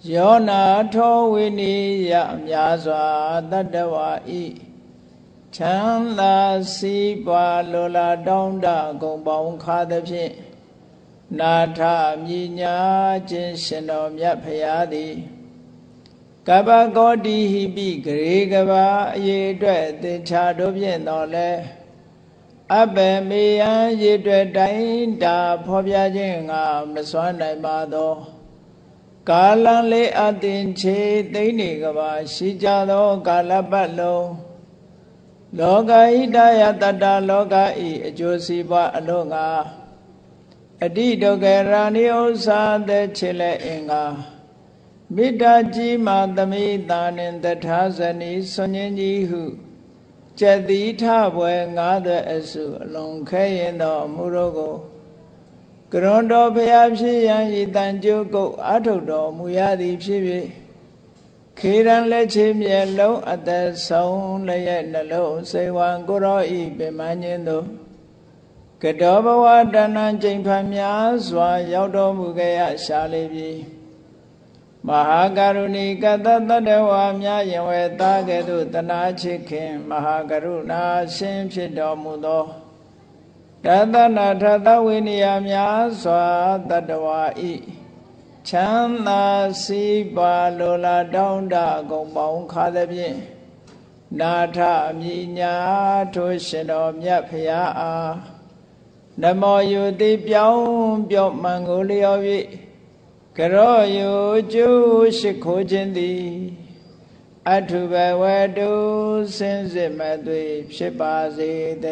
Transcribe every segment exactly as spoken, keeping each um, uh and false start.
ယောနာထောဝိနိယမြာစွာတတ္တဝါဤချမ်းသာစီးပွားလိုလားတောင်းတဂုံပေါင်းခါသဖြင့်နာထမြညာခြင်းရှင်တော်မြတ်ဖရာသည်ကပ္ပကောတိဟိပိဂရေကဘာအရေအတွက်သင်္ချာတို့ဖြင့်တော်လဲအဘယ်မေယံရေအတွက်တိုင်းတာဖော်ပြခြင်းငါမစွမ်းနိုင်ပါသောကာလံလေးအတင်ချေသိမ့်နေကဘာရှိကြသောကာလပတ်လုံးလောကဣတယတတ္တလောကဤအကျိုးစီးပွားအလို့ငါအတိဒုက္ခရာနိဥ္စာသက်ချေလက်အင်္ဂါမေတ္တာကြီးမှသမိတာနှင့်တထာဇနီဆွန်ញင်းကြီးဟုကျက်တိထဘွယ်ငါးသွဲအစုအလုံးခဲရင်သောအမှုတို့ကိုကရွန်တော်ဖျားဖြစ်ရန်ဤတန်ကြိုးကုတ်အထုတ်တော်မူရသည်ဖြစ်၍ခေရန်လက်ချေမြဲလုံးအသက်ဆုံးလျက်နှလုံးစိတ်ဝံကိုရောဤပင်မညင်းသို့ကတောဘဝတဏ္ဍကျိန်ဖန်များစွာရောက်တော်မူခဲ့ရရှာလေပြီမဟာကရုဏီကတတတ္တဝါများယင်ဝဲသားကဲ့သို့တနာချစ်ခင်မဟာကရုဏာရှင်ဖြစ်တော်မူသောတသနာထသဝိနည်းများစွာတတ္တဝါဤချမ်းသာစီးပွားလိုလားတောင်းတဂုံပေါင်းခါသဖြင့်နာထမြညာထိုရှင်တော်မြတ်ဖရာအားနမောယုတိပြောင်းပြော့မှန်ကိုလျော်၍ကရောယုကျိုးရှိခိုးခြင်းသည်အထုဘဝတုစင်စစ်မသွေဖြစ်ပါစေတ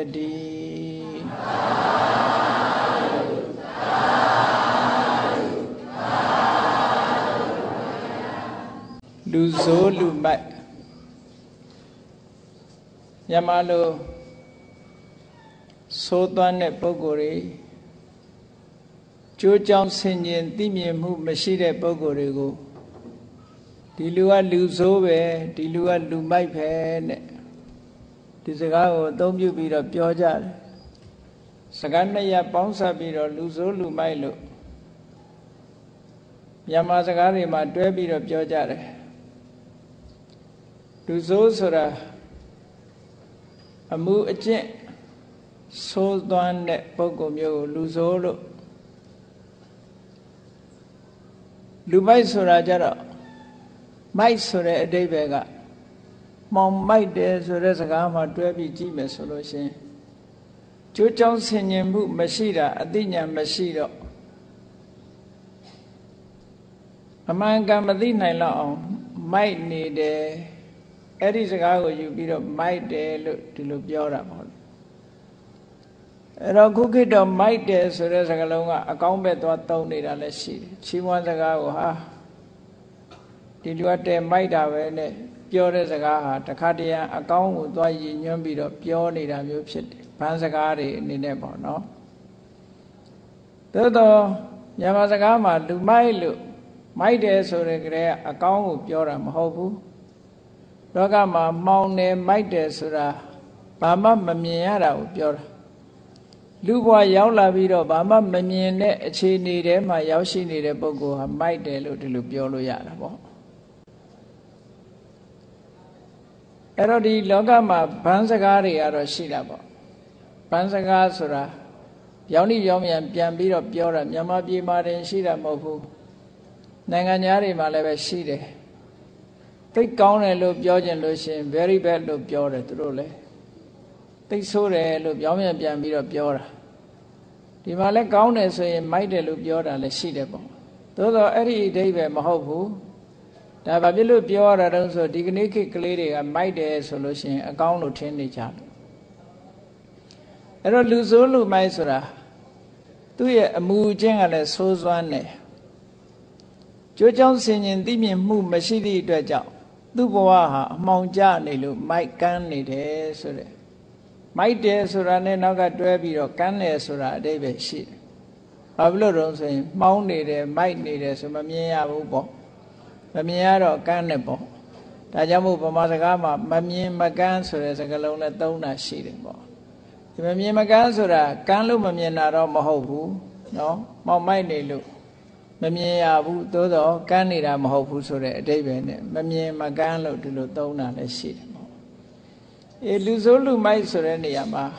ည်းလူဆိုးလူမိုက်ညမလိုသိုးသွမ်းတဲ့ပုဂ္ဂိုလ်တွေကျိုးကြောင့်ဆင်ញင်သိမြင်မှုမရှိတဲ့ပုဂ္ဂိုလ်တွေကိုဒီလူကလူဆိုးပဲဒီလူကလူမိုက်ပဲတဲ့ဒီစကားကိုအသုံးပြုပြီးတော့ပြောကြတယ်စကားနှစ်ရပ်ပေါင်းစပ်ပြီးတော့လူဆိုးလူမိုက်လို့မြန်မာစကားတွေမှာတွဲပြီးတော့ပြောကြတယ်လူဆိုးဆိုတာအမှုအကျင့်ဆိုးသွမ်းတဲ့ပုဂ္ဂိုလ်မျိုးကိုလူဆိုးလို့လူမိုက်ဆိုတာကြတော့မိုက်ဆိုတဲ့အဓိပ္ပာယ်ကမှောင်မိုက်တယ်ဆိုတဲ့စကားမှာတွဲပြီးကြည့်မယ်ဆိုလို့ရှိရင်ကျိုးကြောင်းဆင်ញင်မှုမရှိတာအသိဉာဏ်မရှိတော့အမှန်ကန်မသိနိုင်တော့အောင်မိုက်နေတယ်အဲ့ဒီစကားကိုယူပြီးတော့မိုက်တယ်လို့ဒီလိုပြောတာပေါ့အဲ့တော့ခုခေတ်တော့မိုက်တယ်ဆိုတဲ့စကားလုံးကအကောင်းဘက်သွားသုံးနေတာလည်းရှိတယ်ချီးမွမ်းစကားကိုဟာဒီလူကတဲမိုက်တာပဲနဲ့ပြောတဲ့စကားဟာတခါတရံအကောင်းကိုသွားရည်ညွှန်းပြီးတော့ပြောနေတာမျိုးဖြစ်တယ်ဘန်းစကားတွေအနေနဲ့ပေါ့နော်သို့တော့မြန်မာစကားမှာလူမိုက်လို့မိုက်တယ်ဆိုတဲ့ကလေးကအကောင်းကိုပြောတာမဟုတ်ဘူးလောကမှာမှောင်တယ်မိုက်တယ်ဆိုတာဘာမှမမြင်ရတာကိုပြောတာလူဘဝရောက်လာပြီးတော့ဘာမှမမြင်တဲ့အခြေအနေထဲမှာရောက်ရှိနေတဲ့ပုဂ္ဂိုလ်ဟာမိုက်တယ်လို့ဒီလိုပြောလို့ရတာပေါ့အဲ့တော့ဒီလောကမှာဘန်းစကားတွေကတော့ရှိတာပေါ့ဘန်းစကားဆိုတာရောင်းနှိရောင်းမြန်ပြန်ပြီးတော့ပြောတာမြန်မာပြည်မှာတင်ရှိတာမဟုတ်ဘူးနိုင်ငံသားတွေမှာလည်းပဲရှိတယ်သိကောင်းတယ်လို့ပြောခြင်းလို့ရှိရင် very bad လို့ပြောတယ်သူတို့လည်းသိဆိုးတယ်လို့ပြောင်းပြန်ပြန်ပြီးတော့ပြောတာဒီမှာလည်းကောင်းတယ်ဆိုရင်မိုက်တယ်လို့ပြောတာလည်းရှိတယ်ပေါ့သို့တော့အဲ့ဒီအဓိပ္ပာယ်မဟုတ်ဘူးဒါဘာဖြစ်လို့ပြောရတာတုံးဆိုဒီကနေ့ခေတ်ကလေးတွေကမိုက်တယ်ဆိုလို့ရှိရင်အကောင်းလို့ထင်နေကြတယ်အဲ့တော့လူဆိုးလူမိုက်ဆိုတာသူ့ရဲ့အမူအကျင့်ကလည်းဆိုးစွမ်းတယ်ကြိုးကြောင်းဆင်ញင်သိမြင်မှုမရှိသည့်အတွက်ကြောင့်သူ့ဘဝဟာအမှောင်ကျနေလို့မိုက်ကန်းနေတယ်ဆိုတဲ့မိုက်တယ်ဆိုတာနဲ့နောက်ကတွဲပြီးတော့ကန်းတယ်ဆိုတာအဓိပ္ပာယ်ရှိတယ်။ဘာဖြစ်လို့တော့ဆိုရင်မှောင်းနေတယ်မိုက်နေတယ်ဆိုမမြင်ရဘူးပေါ့။မမြင်ရတော့ကန်းတယ်ပေါ့။ဒါကြောင့်မို့ဗမာစကားမှာမမြင်မကန်းဆိုတဲ့စကားလုံးနဲ့သုံးတာရှိတယ်ပေါ့။ဒီမမြင်မကန်းဆိုတာကန်းလို့မမြင်တာတော့မဟုတ်ဘူးနော်။မှောင်မိုက်နေလို့မမြင်ရဘူးသို့တော့ကမ်းနေတာမဟုတ်ဘူးဆိုတဲ့အဓိပ္ပာယ်နဲ့မမြင်မကမ်းလို့ဒီလိုသုံးတာလည်းရှိတယ်ပေါ့အဲလူဆိုးလူမိုက်ဆိုတဲ့နေရာမှာ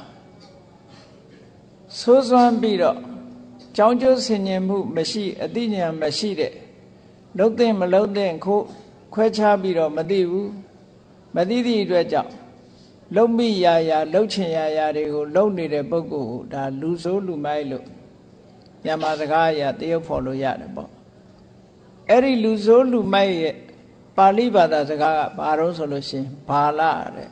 ဆိုးစွမ်းပြီးတော့ကြောင်းကျိုးဆင်ញင်မှုမရှိအသိဉာဏ်မရှိတဲ့လုံးသိမလုံးသိခိုးခွဲခြားပြီးတော့မသိဘူးမသိသည့်အတွက်ကြောင့်လုံမိရာရာလှုပ်ချင်ရာရာတွေကိုလုံနေတဲ့ပုဂ္ဂိုလ်ကိုဒါလူဆိုးလူမိုက်လို့မြန်မာစကားအရတရုပ်ဖော်လို့ရတယ်ပေါ့အဲ့ဒီလူဆိုးလူမိုက်ရဲ့ပါဠိဘာသာစကားကဘာလို့ဆိုလို့ရှိရင်ဘာလတဲ့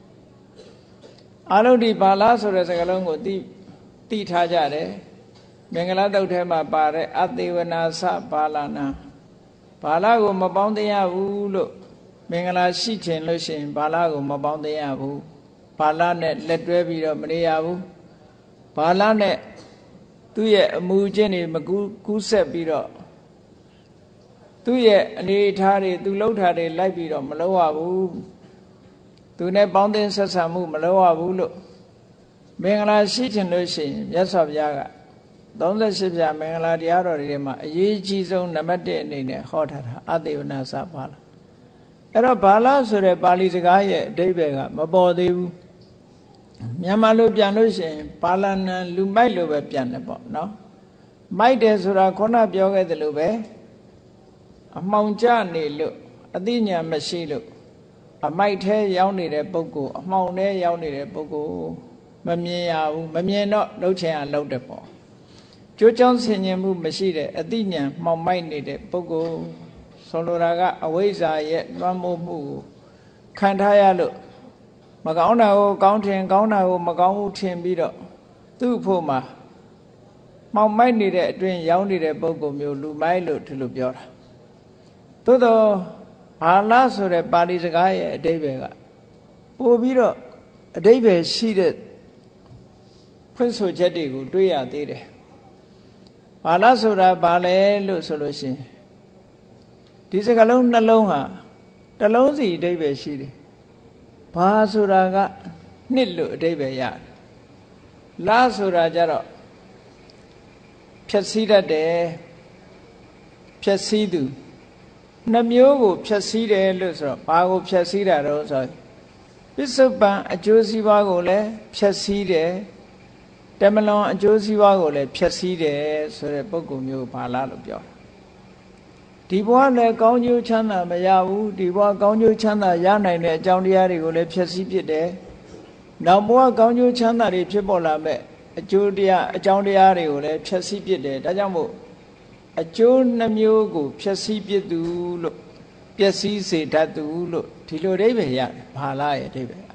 အာလုံးဒီဘာလဆိုတဲ့စကားလုံးကိုသိသိထားကြတယ်မင်္ဂလာတုတ်ထဲမှာပါတဲ့အသေဝနာစဘာလနာဘာလကိုမပေါင်းသိရဘူးလို့မင်္ဂလာရှိခြင်းလို့ရှိရင်ဘာလကိုမပေါင်းသိရဘူးဘာလနဲ့လက်တွဲပြီးတော့မနေရဘူးဘာလနဲ့သူ့ရဲ့အမူအကျင့်တွေမကူးကူးဆက်ပြီးတော့သူ့ရဲ့အနေအထားတွေသူလှုပ်ထားတွေလိုက်ပြီးတော့မလုပ်ရဘူးသူနဲ့ပေါင်းသင်းဆက်ဆံမှုမလုပ်ရဘူးလို့မင်္ဂလာရှိခြင်းလို့ရှိရင်မြတ်စွာဘုရားကသုံးရှစ်ပြမင်္ဂလာတရားတော်တွေမှာအရေးကြီးဆုံးနံပါတ်တစ်အနေနဲ့ဟောထားတာအသေဝနာစဘာလအဲ့တော့ဘာလဆိုတဲ့ပါဠိစကားရဲ့အဓိပ္ပာယ်ကမပေါ်သေးဘူးမြန်မာလိုပြန်လို့ရှိရင်ပါဠနံလူမိုက်လိုပဲပြန်တယ်ပေါ့နော်မိုက်တယ်ဆိုတာခုနပြောခဲ့သလိုပဲအမှောင်ကျနေလို့အသိဉာဏ်မရှိလို့အမိုက်ထဲရောက်နေတဲ့ပုဂ္ဂိုလ်အမှောင်ထဲရောက်နေတဲ့ပုဂ္ဂိုလ်မမြင်ရဘူးမမြင်တော့လှုပ်ချင်ရလှုပ်တယ်ပေါ့ကြိုးကြောင်းဆင်ញင်မှုမရှိတဲ့အသိဉာဏ်မှောင်မိုက်နေတဲ့ပုဂ္ဂိုလ်ဆိုလိုတာကအဝိဇ္ဇာရဲ့လွှမ်းမိုးမှုကိုခံထားရလို့မကောင်းတာကိုကောင်းထင်ကောင်းတာကိုမကောင်းဘူးထင်ပြီးတော့သူ့ဖို့မှာမှောင်မိုက်နေတဲ့အတွင်းရောက်နေတဲ့ပုဂ္ဂိုလ်မျိုးလူမိုက်လို့ဒီလိုပြောတာသို့တော့ဘာလဆိုတဲ့ပါဠိစကားရဲ့အဓိပ္ပာယ်ကပို့ပြီးတော့အဓိပ္ပာယ်ရှိတဲ့ဖွင့်ဆိုချက်တွေကိုတွေ့ရသေးတယ်ဘာလဆိုတာဘာလဲလို့ဆိုလို့ရှိရင်ဒီစကားလုံးနှလုံးဟာတစ်လုံးစီအဓိပ္ပာယ်ရှိတယ်ဘာဆိုတာကနှစ်လို့အဓိပ္ပာယ်ရတယ်လဆိုတာကြတော့ဖြည့်ဆည်းတတ်တယ်ဖြည့်ဆည်းသူနှမျိုးကိုဖြည့်ဆည်းတယ်လို့ဆိုတော့ဘာကိုဖြည့်ဆည်းတာတော့ဆိုပစ္စုပန်အကျိုးစီးပွားကိုလည်းဖြည့်ဆည်းတယ်တမလွန်အကျိုးစီးပွားကိုလည်းဖြည့်ဆည်းတယ်ဆိုတဲ့ပုဂ္ဂိုလ်မျိုးဘာလားလို့ပြောဒီဘဝလည်းကောင်းကျိုးချမ်းသာမရဘူးဒီဘဝကောင်းကျိုးချမ်းသာရနိုင်တဲ့အကြောင်းတရားတွေကိုလည်းဖြည့်ဆည်းဖြစ်တယ်နောက်ဘဝကောင်းကျိုးချမ်းသာတွေဖြစ်ပေါ်လာမဲ့အကျိုးတရားအကြောင်းတရားတွေကိုလည်းဖြည့်ဆည်းဖြစ်တယ်ဒါကြောင့်မို့အကျိုးနှမျိုးကိုဖြည့်ဆည်းဖြစ်သူလို့ပျက်စီးစေတတ်သူလို့ဒီလိုအဓိပ္ပာယ်ရတယ်ဘာလားရဲ့အဓိပ္ပာယ်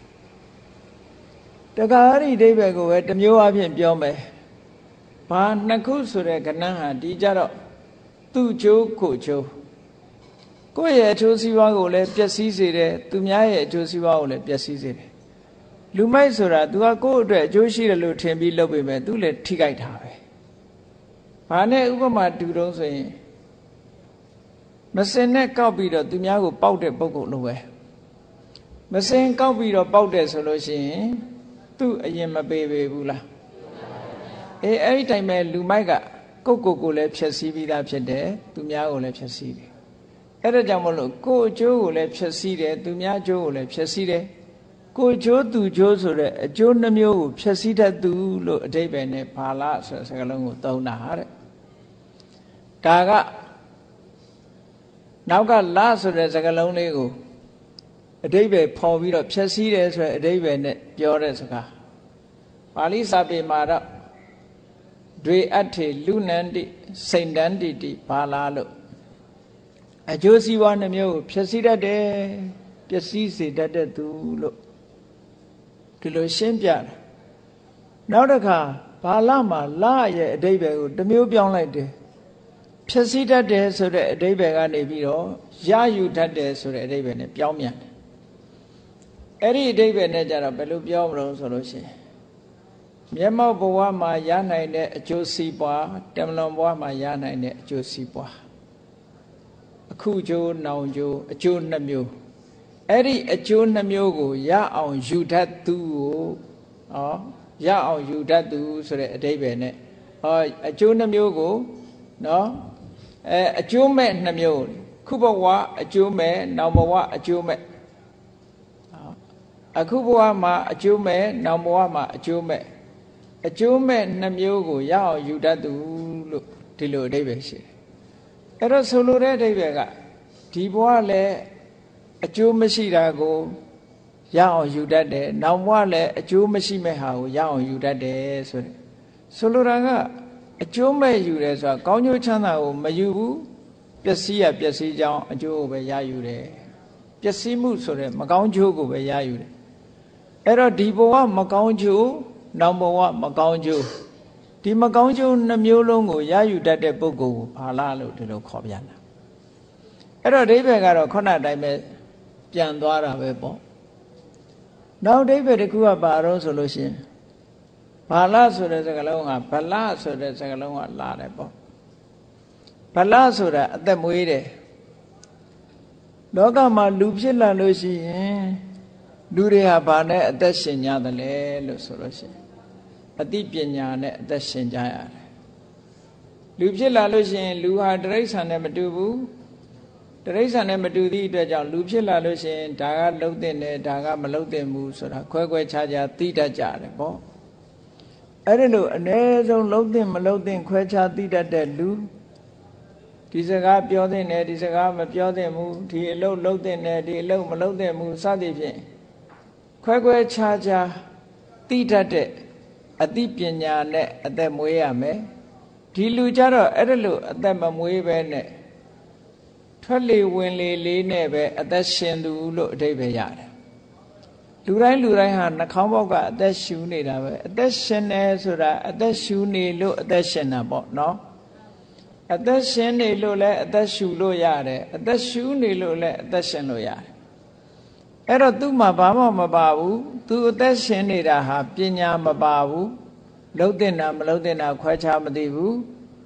တခါအဲ့ဒီအဓိပ္ပာယ်ကိုပဲတစ်မျိုးအဖြစ်ပြောမယ်ဘာနှစ်ခုဆိုတဲ့ကဏ္ဍဟာဒီကြတော့သူ့ကျိုးကိုကျိုးကိုယ့်ရဲ့အကျိုးစီးပွားကိုလည်းပျက်စီးစေတယ်သူများရဲ့အကျိုးစီးပွားကိုလည်းပျက်စီးစေတယ်လူမိုက်ဆိုတာ तू ကကိုယ့်အတွက်အကျိုးရှိတယ်လို့ထင်ပြီးလုပ်ပေမဲ့ तू လည်းထိခိုက်တာပဲဘာနဲ့ဥပမာတူတုံးဆိုရင်မစင်နဲ့ကောက်ပြီးတော့သူများကိုပေါက်တဲ့ပုဂ္ဂိုလ်လိုပဲမစင်ကောက်ပြီးတော့ပေါက်တယ်ဆိုလို့ရှိရင်သူ့အရင်မပေးပေဘူးလားအေးအဲ့ဒီတိုင်းပဲလူမိုက်ကကိုယ့်ကိုယ်ကိုလည်းဖြည့်ဆည်းပြီးသားဖြစ်တယ်သူများကိုလည်းဖြည့်ဆည်းတယ်အဲ့ဒါကြောင့်မလို့ကိုယ်အကျိုးကိုလည်းဖြည့်ဆည်းတယ်သူများအကျိုးကိုလည်းဖြည့်ဆည်းတယ်ကိုယ်ကျိုးသူကျိုးဆိုတဲ့အကျိုးနှမျိုးကိုဖြည့်ဆည်းတတ်သူလို့အဓိပ္ပာယ်နဲ့ဘာလားဆိုတဲ့စကားလုံးကိုသုံးတာတဲ့ဒါကနောက်ကလဆိုတဲ့စကားလုံးလေးကိုအဓိပ္ပာယ်ဖော်ပြီးတော့ဖြည့်ဆည်းတယ်ဆိုတဲ့အဓိပ္ပာယ်နဲ့ပြောတဲ့စကားပါဠိစာပေမှာတော့ဒွေအဋ္ဌေလူနန္တိစိန်တန္တိတိဘာလားလို့အကျိုးစီးပွားနှမျိုးကိုဖြည့်ဆည်းတတ်တယ်ပျက်စီးစေတတ်တဲ့သူလို့ဒီလိုရှင်းပြတယ်နောက်တစ်ခါဘာလမှာလရဲ့အဓိပ္ပာယ်ကိုတစ်မျိုးပြောင်းလိုက်တယ်ဖြည့်ဆည်းတတ်တယ်ဆိုတဲ့အဓိပ္ပာယ်ကနေပြီးတော့ရယူတတ်တယ်ဆိုတဲ့အဓိပ္ပာယ်နဲ့ပြောင်းပြန်တယ်အဲ့ဒီအဓိပ္ပာယ်နဲ့ကြတော့ဘယ်လိုပြောမလို့ဆိုလို့ရှိရင်မျက်မှောက်ဘဝမှာရနိုင်တဲ့အကျိုးစီးပွားတမလွန်ဘဝမှာရနိုင်တဲ့အကျိုးစီးပွားအခုကျိုးနောင်ကျိုးအကျိုးနှမျိုးအဲ့ဒီအကျိုးနှမျိုးကိုရအောင်ယူတတ်သူကိုဟောရအောင်ယူတတ်သူဆိုတဲ့အဓိပ္ပာယ်နဲ့ဟောအကျိုးနှမျိုးကိုနော် a jume namyo, Kubawa, a jume, Namawa, a jume. A Kubuama, a jume, Namuama, a jume. A jume namyo, Yao, Yudadu, Tilo Davis. Era solo Daviga, Tibuale, a jume Sirago, Yao, Yudade, Namwale, a jume Simeha, Yao, Yudade. Soluranga, a jume Yudes, a Conyo Chana, Mayu, Piasia, Piasia, a Joe, Yayude. Piasimu, so that Macau Jogo, Yayude. Era Diboa, Macau Joe, number one, Macau Joe. Di Macau Joe, Namulongo, Yayu, that de Bogo, Palalo, to the Cobiana. Era David got a corner, I met Piandora Webo. Now David Kua Baro solution. Palaso de Zagalonga, Palaso de Zagalonga Ladebo. Palaso at the Muide. Dogama Lupilla Lucy, Duria Bane at the Senya the Le Solution. A deep Piana at the Senjaya. Lupilla Lucy, Luha Drace and Nematubu. The race and Nematu, the John Lupilla Lucy, Daga Lotin, Daga Malote Moose, or Quaque Chaja, Tita Jarebo. I don't know, and there's a loading, Malotin, Quacha, Tita Dead. Tis a gap building, it is a gap of building move, the low loading, the low Malotin move, Sadi. Quaque Chaja, Tita De, a deep piana net at the Muame. Tilujaro, Edelu at the Mamueve. Twelve winley lay nebe at that shendu look David Yard. Lurai Lurai had a combo at that shoe need at that shen at that shoe need look at that shen about no. At that shen look at that shoe low yard, at that shoe need look at that shen low yard. Era do my bama mababu, do that shen need a half pinya mababu, loadina, melodina, quite chamadibu.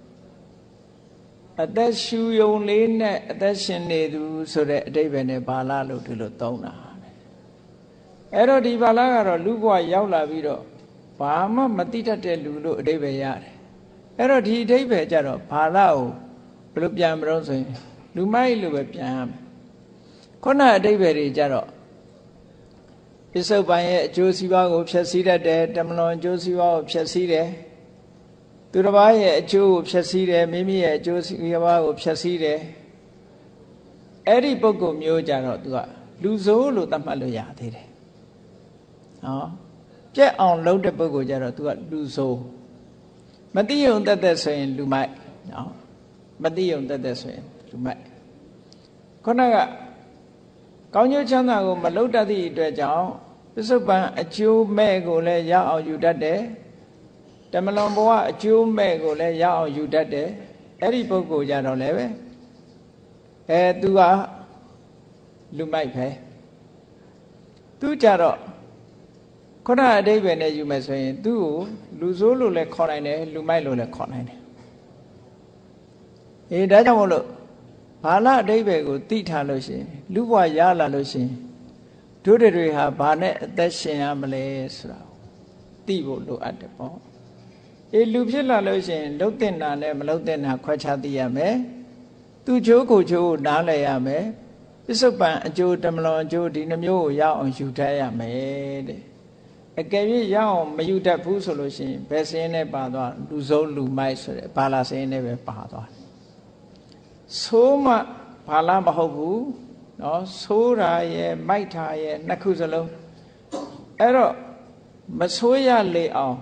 At that shoe only, at that shen need so that David Bala look to Lotona. Ero di Balaga, Lugua Yaula Vido, Pama Matita de Lulu, David Yard. Ero di David Jaro, Palao, Lupiam Rose, Lumai Lupiam. Kona David Jaro. Is so by a Josiva of Chasida de Tamlon Josiva of Chaside. To the buy a Jew of Chaside, Mimi a Josiva of Chaside. Eri Boko Mio Jaro, Luzo Lutamaluya did it. Oh, Jet on loaded Boko Jaro to Luzo. Madio that they're saying Lumai. No, Madio that they're saying Lumai. Konaga Conyo Chana, Malota di Dredjao, Pisopa, a Jew Mego le Yao you that day. Tamalomboa, a Jew Mego le Yao you that day. Eri Boko Jaro leve. Eh, Dua Lumai pay. Tu Jaro. Kona David, as you may say, do Luzulu le Corine, Lumailo le Corine. Eh, Dajamolo. Pala David go Tita Lucy, Luwa Yala Lucy. Do the Riha Banet, that Shamale Sra. Tivo look at the ball. A Lupilla Lucy, Lotina, Lotina, Quachatiame. Tu Joko Jo, Nalayame. Pisopa, Joe Tamlon, Joe Dinamio, Yao, Jutaya made. A gay Yao, Mayuta Pusolution, Bessene Badwa, Luzo Lumai, Palace never Badwa. Soma Palamahobu, no, Sora ye, Maita ye, Nakuzalo. Ero, Masoya lay on.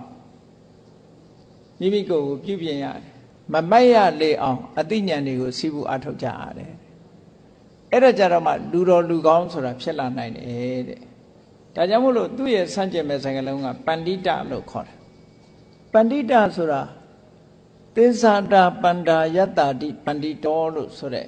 Mimigo, Pubia, Mamaya lay on, Adinia Nego, Sibu Atoja. Era Jarama, Ludo Lugon, so that Pella nine eight. Tajamulo, two years Sanchez Mesangalonga, Pandita Locor. Pandita Sura. Tesada Panda Yata di Pandito Sore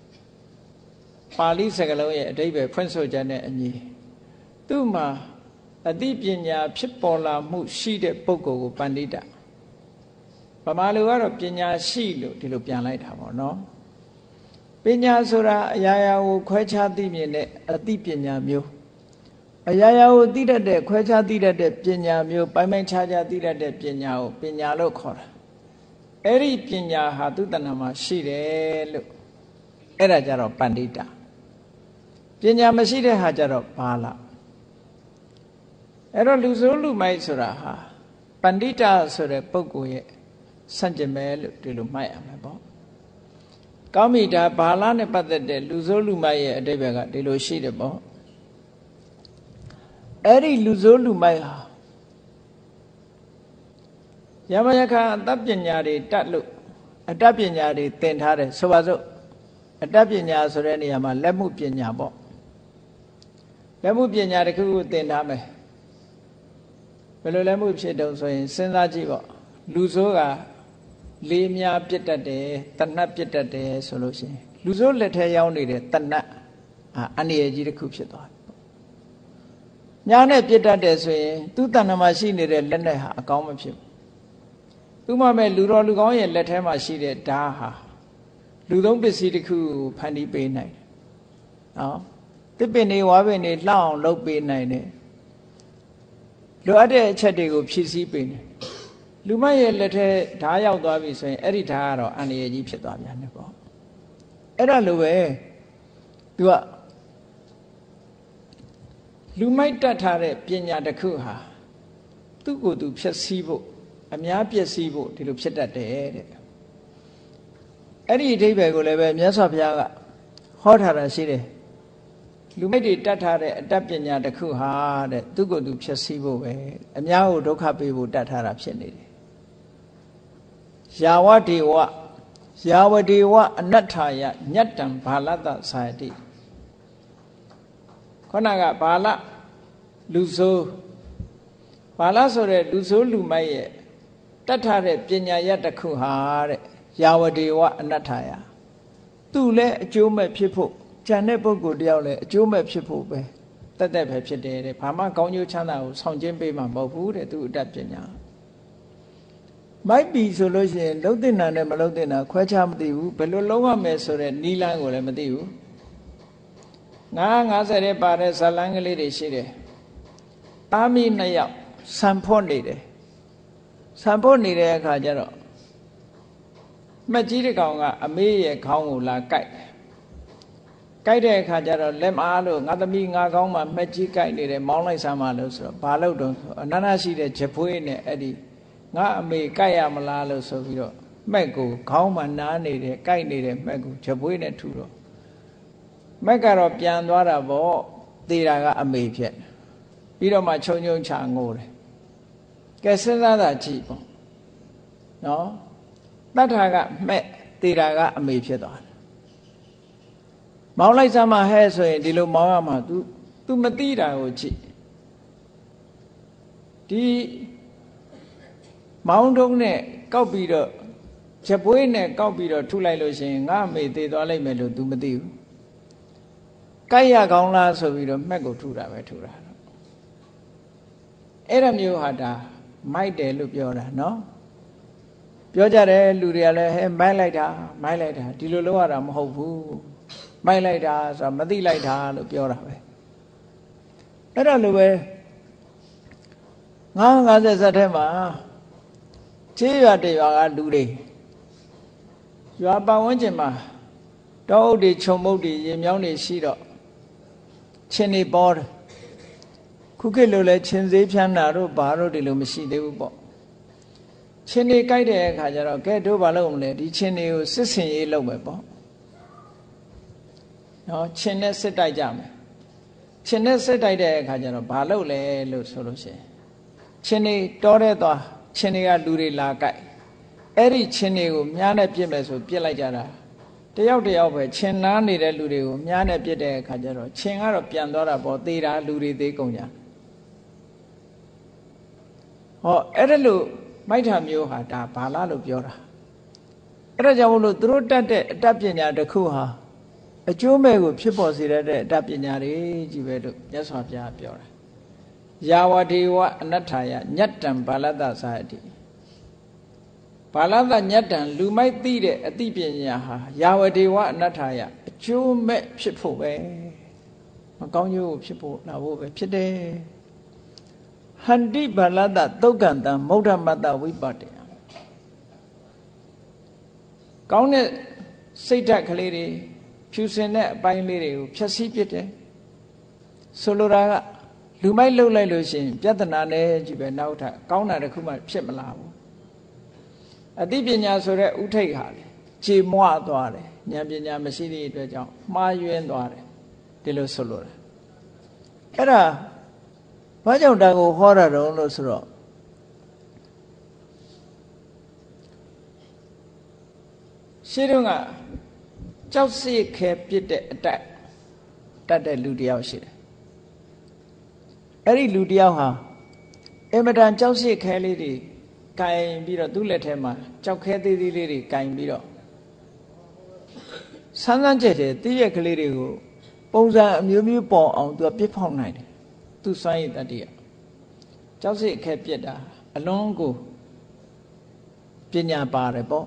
Pali Sagaloya, David, Prince of Janet and ye. Tuma, a deep Pinya, Pipola, Mushide Poco, Pandita. Pamaluara Pinya Shilo, Tilupian Light Hammer, no? Pinya Sura, Yaya, Quecha Dimine, a deep Pinya Mu. A Yaya did a de Quecha did a de Pinya Mu, Pamen Chaja did a de Pinya, Pinya Locor. အဲ့ဒီပညာဟာသူတဏ္ဍာမှာရှိတယ်လို့အဲ့ဒါကြတော့ပန္တိတာပညာမရှိတဲ့ဟာကြတော့ဘာလားအဲ့တော့လူဆိုးလူမိုက်ဆိုတာဟာပန္တိတာဆိုတဲ့ပုဂ္ဂိုလ်ရဲ့ဆန့်ကျင်ပဲလို့ဒီလိုမှတ်ရမယ်ပေါ့ကောင်းပြီဒါဘာလားနဲ့ပတ်သက်တဲ့လူဆိုးလူမိုက်ရဲ့အတိပ္ပယ်ကဒီလိုရှိတယ်ပေါ့အဲ့ဒီလူဆိုးလူမိုက်ဟာယမယခအတ္တပညာတွေတတ်လို့အတ္တပညာတွေသင်ထားတယ်ဆိုပါစို့အတ္တပညာဆိုတဲ့နေရာမှာလက်မှုပညာပေါ့လက်မှုပညာတစ်ခုကိုသင်ထားမယ်ဘယ်လိုလက်မှုဖြစ်တုံးဆိုရင်စဉ်းစားကြည့်ပေါ့လူဆိုးကလေးများပြစ်တတ်တယ်တဏှတ်ပြစ်တတ်တယ်ဆိုလို့ရှိရင်လူဆိုးလက်ထဲရောက်နေတဲ့တဏှတ်အာအန္တရာယ်ကြီးတစ်ခုဖြစ်သွားတယ်ညာနဲ့ပြစ်တတ်တယ်ဆိုရင်သူ့တဏ္ဍာမှာရှိနေတဲ့လက်နဲ့ဟာအကောင်းမဖြစ်ဘူးဥပမာမဲ့လူတော်လူကောင်းရဲ့လက်ထဲမှာရှိတဲ့ဓာတ်ဟာလူသုံးပစ္စည်းတစ်ခုကိုဖန်တီးပေးနိုင်တယ်နော်တစ်ပင်တွေဝါပင်တွေလှအောင်လုပ်ပေးနိုင်တယ်လိုအပ်တဲ့အချက်တွေကိုဖြည့်ဆည်းပေးတယ်လူမရဲ့လက်ထဲဓာတ်ရောက်သွားပြီဆိုရင်အဲ့ဒီဓာတ်ကတော့အန္တရာယ်ကြီးဖြစ်သွားပြန်တယ်ပေါ့အဲ့ဒါလိုပဲသူကလူမိုက်တတ်ထားတဲ့ပညာတစ်ခုဟာသူ့ကိုယ်သူဖြည့်ဆည်းဖို့အများပျက်စီးဖို့ဒီလိုဖြစ်တတ်တယ်တဲ့အဲ့ဒီအဓိပ္ပာယ်ကိုလည်းပဲမြတ်စွာဘုရားကဟောထားတာရှိတယ်လူမိုက်တွေတတ်ထားတဲ့အတ္တပညာတစ်ခုဟာတဲ့သူ့ကိုယ်သူဖြည့်ဆည်းဖို့ပဲအများကိုဒုက္ခပေးဖို့တတ်ထားတာဖြစ်နေတယ်ယာဝဒေဝယာဝဒေဝအနတ္ထာယညတ္တံဘာလတ္တသာယတိခေါဏကဘာလလူဆိုးဘာလဆိုတဲ့လူဆိုးလူမိုက်ရဲ့တတ်ထားတဲ့ပညာရတစ်ခုဟာတဲ့ယာဝဒေဝအနတ္ထာယသူ့လည်းအကျိုးမဲ့ဖြစ်ဖို့ဉာဏ်တဲ့ပုဂ္ဂိုလ်တယောက်လည်းအကျိုးမဲ့ဖြစ်ဖို့ပဲတတ်တဲ့ပဲဖြစ်တယ်တဲ့ဘာမှကောင်းကျိုးချမ်းသာကိုဆောင်ကျဉ်ပေးမှာမဟုတ်ဘူးတဲ့သူ့အတတ်ပညာမိုက်ပြီဆိုလို့ရှိရင်လှုပ်တဲ့နာနဲ့မလှုပ်တဲ့နာခွဲခြားမသိဘူးဘယ်လိုလုံးရမယ်ဆိုတဲ့နီလန်းကိုလည်းမသိဘူးငါးငါးဆယ်တဲ့ပါတဲ့ဇလန်းကလေးတွေရှိတယ်သားမီးနှစ်ယောက်ဆံဖွတ်နေတယ်ဆံဖွတ်နေတဲ့အခါကျတော့မှက်ကြီးတစ်ကောင်ကအမေးရဲ့ခေါင်းကိုလာကိုက်ကိုက်တဲ့အခါကျတော့လက်မအားလို့ငါသမီးငါကောင်းမှမှက်ကြီးကိုက်နေတယ်မောင်းလိုက်စမ်းပါလို့ဆိုတော့ဘာလို့တော့အနန္တရှိတဲ့ဂျပွေးနဲ့အဲ့ဒီငါအမေကိုက်ရမလားလို့ဆိုပြီးတော့မှက်ကိုခေါင်းမှနားနေတယ်ကိုက်နေတဲ့မှက်ကိုဂျပွေးနဲ့ထူတော့မက်ကတော့ပြန်သွားတာပေါ့သေတာကအမေဖြစ်ပြီးတော့မှခြုံခြုံချငိုတယ်ကဲစဉ်းစားတာကြည့်ပေါ့နော်တတ်တာကမက်သေတာကအမေဖြစ်သွားတယ်မောင်းလိုက်စမ်းမဟဲ့ဆိုရင်ဒီလိုမောင်းရမှာ तू तू မသိတာကိုကြည့်ဒီမောင်းတုံးနဲ့ကောက်ပြီးတော့ချက်ပွေးနဲ့ကောက်ပြီးတော့ထုလိုက်လို့ရှိရင်ငါအမေသေသွားလိုက်မယ်လို့ तू မသိဘူးကိုက်ရကောင်းလားဆိုပြီးတော့မှက်ကိုထုတာပဲထုတာအဲ့ဒါမျိုးဟာဒါမိုက်တယ်လို့ပြောတာနော်ပြောကြတယ်လူတွေကလည်းဟဲမိုက်လိုက်တာမိုက်လိုက်တာဒီလိုလုပ်ရတာမဟုတ်ဘူးမိုက်လိုက်တာဆိုတာမသိလိုက်တာလို့ပြောတာပဲအဲ့ဒါလိုပဲငါးငါးဆက်ဆက်ထဲမှာခြေရွာတရွာကလူတွေရွာပတ်ဝန်းကျင်မှာတောအုပ်တွေခြုံမုတ်တွေရေမြောင်းတွေရှိတော့ချင်းနေပေါ်တယ်ခုခေတ်လိုလဲချင်းစေးဖြန်းတာတို့ဘာတို့ဒီလိုမရှိသေးဘူးပေါ့ချင်းနေကြိုက်တဲ့အခါကျတော့ကဲတို့ဘာလုပ်မလဲဒီချင်းတွေကိုစစ်စင်ရေးလုပ်မယ်ပေါ့နော်ချင်းနဲ့စစ်တိုက်ကြမယ်ချင်းနဲ့စစ်တိုက်တဲ့အခါကျတော့ဘာလုပ်လဲလို့ဆိုလို့ရှိရင်ချင်းနေတောတဲ့သွားချင်းတွေကလူတွေလာကြိုက်အဲ့ဒီချင်းတွေကိုမြားနဲ့ပြစ်မယ်ဆိုပြစ်လိုက်ကြတာတယောက်တယောက်ပဲချင်းနားနေတဲ့လူတွေကိုမြားနဲ့ပြစ်တဲ့အခါကျတော့ချင်းကတော့ပြန်သွားတာပေါ့သေတာလူတွေသေးကုန်ကြဟောအဲ့ဒါလို့မိုက်ထာမျိုးဟာဒါဘာလားလို့ပြောတာအဲ့ဒါကြောင့်မလို့သူတို့တတ်တဲ့အတ္တပညာတစ်ခုဟာအကျိုးမဲ့ကိုဖြစ်ပေါ်စေတဲ့အတ္တပညာတွေကြီးပဲလို့မြတ်စွာဘုရားပြောတာယာဝဒေဝအနတ္ထာယညတ္တံဘာလတ္တသာယတိဘာလတ္တညတ္တံလူမိုက်သိတဲ့အသိပညာဟာယာဝဒေဝအနတ္ထာယအကျိုးမဲ့ဖြစ်ဖို့ပဲမကောင်းကျိုးဖြစ်ဖို့လာဖို့ပဲဖြစ်တယ်ဟန္တိဘာလတ္တသုတ်ကံတံမௌဒ္ဓမတ္တဝိပတ္တယကောင်းတဲ့စိတ်ဓာတ်ကလေးတွေဖြူစင်တဲ့အပိုင်းလေးတွေကိုဖြတ်စည်းပစ်တယ်ဆိုလိုတာကလူမိုက်လှုပ်လိုက်လို့ရှိရင်ပြဿနာနဲ့ကြီးပဲနောက်ထပ်ကောင်းတာတစ်ခုမှဖြစ်မလာဘူးအသိပညာဆိုတဲ့ဥထိတ်ဟာလေခြေမွသွားတယ်ဉာဏ်ပညာမရှိတဲ့အတွက်ကြောင့်မှားယွင်းသွားတယ်ဒီလိုဆိုလိုတာအဲ့ဒါဘာကြောင့်ဒါကိုဟောတာတုံးလို့ဆိုတော့ရှင်းတော့ကကြောက်စိတ်ခဲပြစ်တဲ့အတက်တတ်တဲ့လူတယောက်ရှိတယ်အဲ့ဒီလူတယောက်ဟာအင်မတန်ကြောက်စိတ်ခဲလေးတွေကင်ပြီးတော့သူ့လက်ထဲမှာကြောက်ခဲသေးသေးလေးတွေကင်ပြီးတော့ဆန်းဆန်းကျက်တဲ့တည့်ရက်ကလေးတွေကိုပုံစံအမျိုးမျိုးပေါ်အောင်သူကပြစ်ဖောက်နိုင်တယ်သူစွမ်းရည်တတ္တိယကြောက်စိတ်ခဲပြစ်တာအလွန်ကိုပညာပါတယ်ပေါ့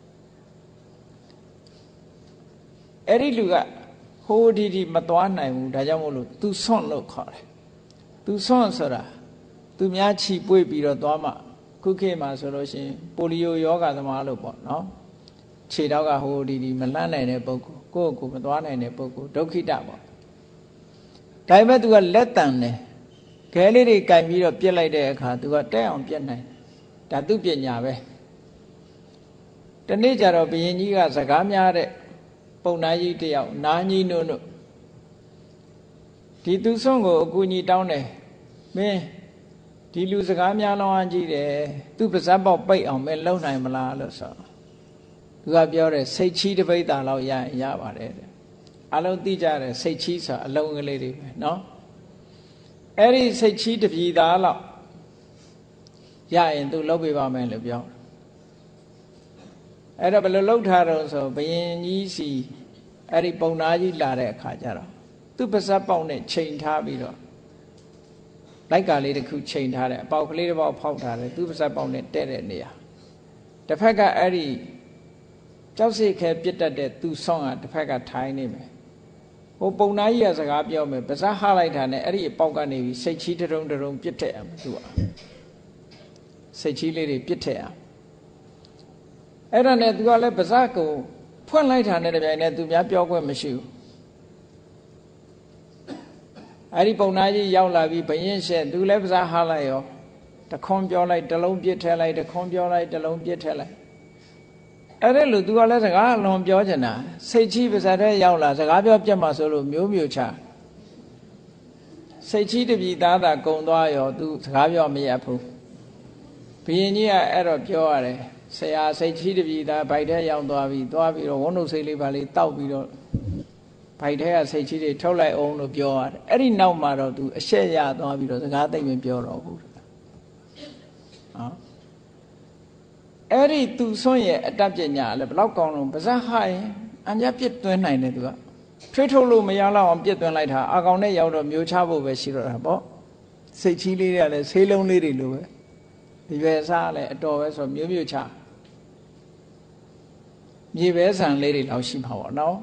အဲ့ဒီလူကဟိုဒီဒီမသွားနိုင်ဘူးဒါကြောင့်မို့လို့သူဆွန့်လို့ခေါ်တယ်သူဆွန့်ဆိုတာသူများခြိပွေ့ပြီးတော့သွားမှခုခေတ်မှာဆိုလို့ရှိရင်ပိုလီယိုယောဂသမားလို့ပေါ့နော်ခြေတော့ကဟိုဒီဒီမလှမ်းနိုင်တဲ့ပုဂ္ဂိုလ်ကိုယ့်ကိုယ်မသွားနိုင်တဲ့ပုဂ္ဂိုလ်ဒုက္ခိတပေါ့ဒါပေမဲ့သူကလက်တန်တယ်ခဲလေးတွေကင်ပြီးတော့ပြစ်လိုက်တဲ့အခါသူကတက်အောင်ပြစ်နိုင်ဒါသူပညာပဲတနေ့ကျတော့ဘုရင်ကြီးကစကားများတဲ့ပုံနာကြီးတယောက်နာကြီးနုနုဒီသူဆုံးကိုအကူကြီးတောင်းတယ်မင်းဒီလူစကားများလောင်းကြီးတယ်သူပါဇက်ပေါက်ပိတ်အောင်မင်းလုံနိုင်မလားလို့ဆိုသူကပြောတယ်စိတ်ချီးတစ်ပိဿာလောက်ရရင်ရပါတယ်တဲ့အလုံးသိကြတယ်စိတ်ချီးဆိုတာအလုံးကလေးတွေပဲเนาะအဲ့ဒီစိတ်ချီးတစ်ပြည်သားလောက်ရရင်သူလုပ်ပေးပါမယ်လို့ပြောအဲ့တော့ဘယ်လိုလုပ်ထားတော့ဆိုဘယင်ကြီးစီအဲ့ဒီပုံနာကြီးလာတဲ့အခါကျတော့သူပါဇက်ပေါက်နဲ့ချိန်ထားပြီးတော့လိုက်ကလေးတစ်ခုချိန်ထားတယ်အပေါက်ကလေးတစ်ပေါက်ဖောက်ထားတယ်သူပါဇက်ပေါက်နဲ့တဲ့တဲ့နေရာတစ်ဖက်ကအဲ့ဒီကြောက်စိတ်ခဲပြစ်တတ်တဲ့သူဆောင်းကတစ်ဖက်ကထိုင်းနေမယ်ဟိုပုံနာကြီးကစကားပြောမယ်ပါဇက်ဟလိုက်တာနဲ့အဲ့ဒီအပေါက်ကနေပြီးစိတ်ချီးတရုံတရုံပြစ်ထက်အောင်သူကစိတ်ချီးလေးတွေပြစ်ထက်အောင်အဲ့ဒါနဲ့သူကလည်းပါဇက်ကိုဖွင့်လိုက်တာနဲ့တပြိုင်နက်သူများပြောခွင့်မရှိဘူးအဲ့ဒီပုံနာကြီးရောက်လာပြီးဘယင်းရှက်သူလည်းပါဇက်ဟလိုက်ရောတခွန်းပြောလိုက်တလုံးပြစ်ထက်လိုက်တခွန်းပြောလိုက်တလုံးပြစ်ထက်လိုက်အဲ့ဒါလို့သူကလည်းစကားအလွန်ပြောချင်တာစိတ်ချီးပါဇက်တဲ့ရောက်လာစကားပြောပြတ်မှဆိုလို့မျိုးမျိုးချစိတ်ချီးတပြီသားသာကုံသွားရောသူစကားပြောမရဘူးဘယင်းကြီးကအဲ့တော့ပြောရတယ်ဆရာစိတ်ချီးတပြီသားဗိုက်ထဲရောက်သွားပြီသွားပြီးတော့ဝန်းတို့စိတ်လေးပါလေးတောက်ပြီးတော့ဗိုက်ထဲကစိတ်ချီးတွေထုတ်လိုက်အောင်လို့ပြောရတယ်အဲ့ဒီနောက်မှာတော့သူအရှက်ရသွားပြီးတော့စကားသိမ့်မပြောတော့ဘူးဟောအဲ့ဒီသူဆွန့်ရဲ့အတတ်ပညာလည်းဘလောက်ကောင်းလုံးပါဇက်ဟရင်အညာပြစ်သွင်းနိုင်တယ်သူကထွေးထုတ်လို့မရတော့အောင်ပြစ်သွင်းလိုက်တာအကောင်နဲ့ရောက်တော့မျိုးချဖို့ပဲရှိတော့တာပေါ့စိတ်ချီးလေးတွေကလည်းဆေးလုံးလေးတွေလိုပဲဒီပဲစားလည်းအတော်ပဲဆိုမျိုးမျိုးချမြေပဲဆန်လေးတွေလောက်ရှိမှာပေါ့နော်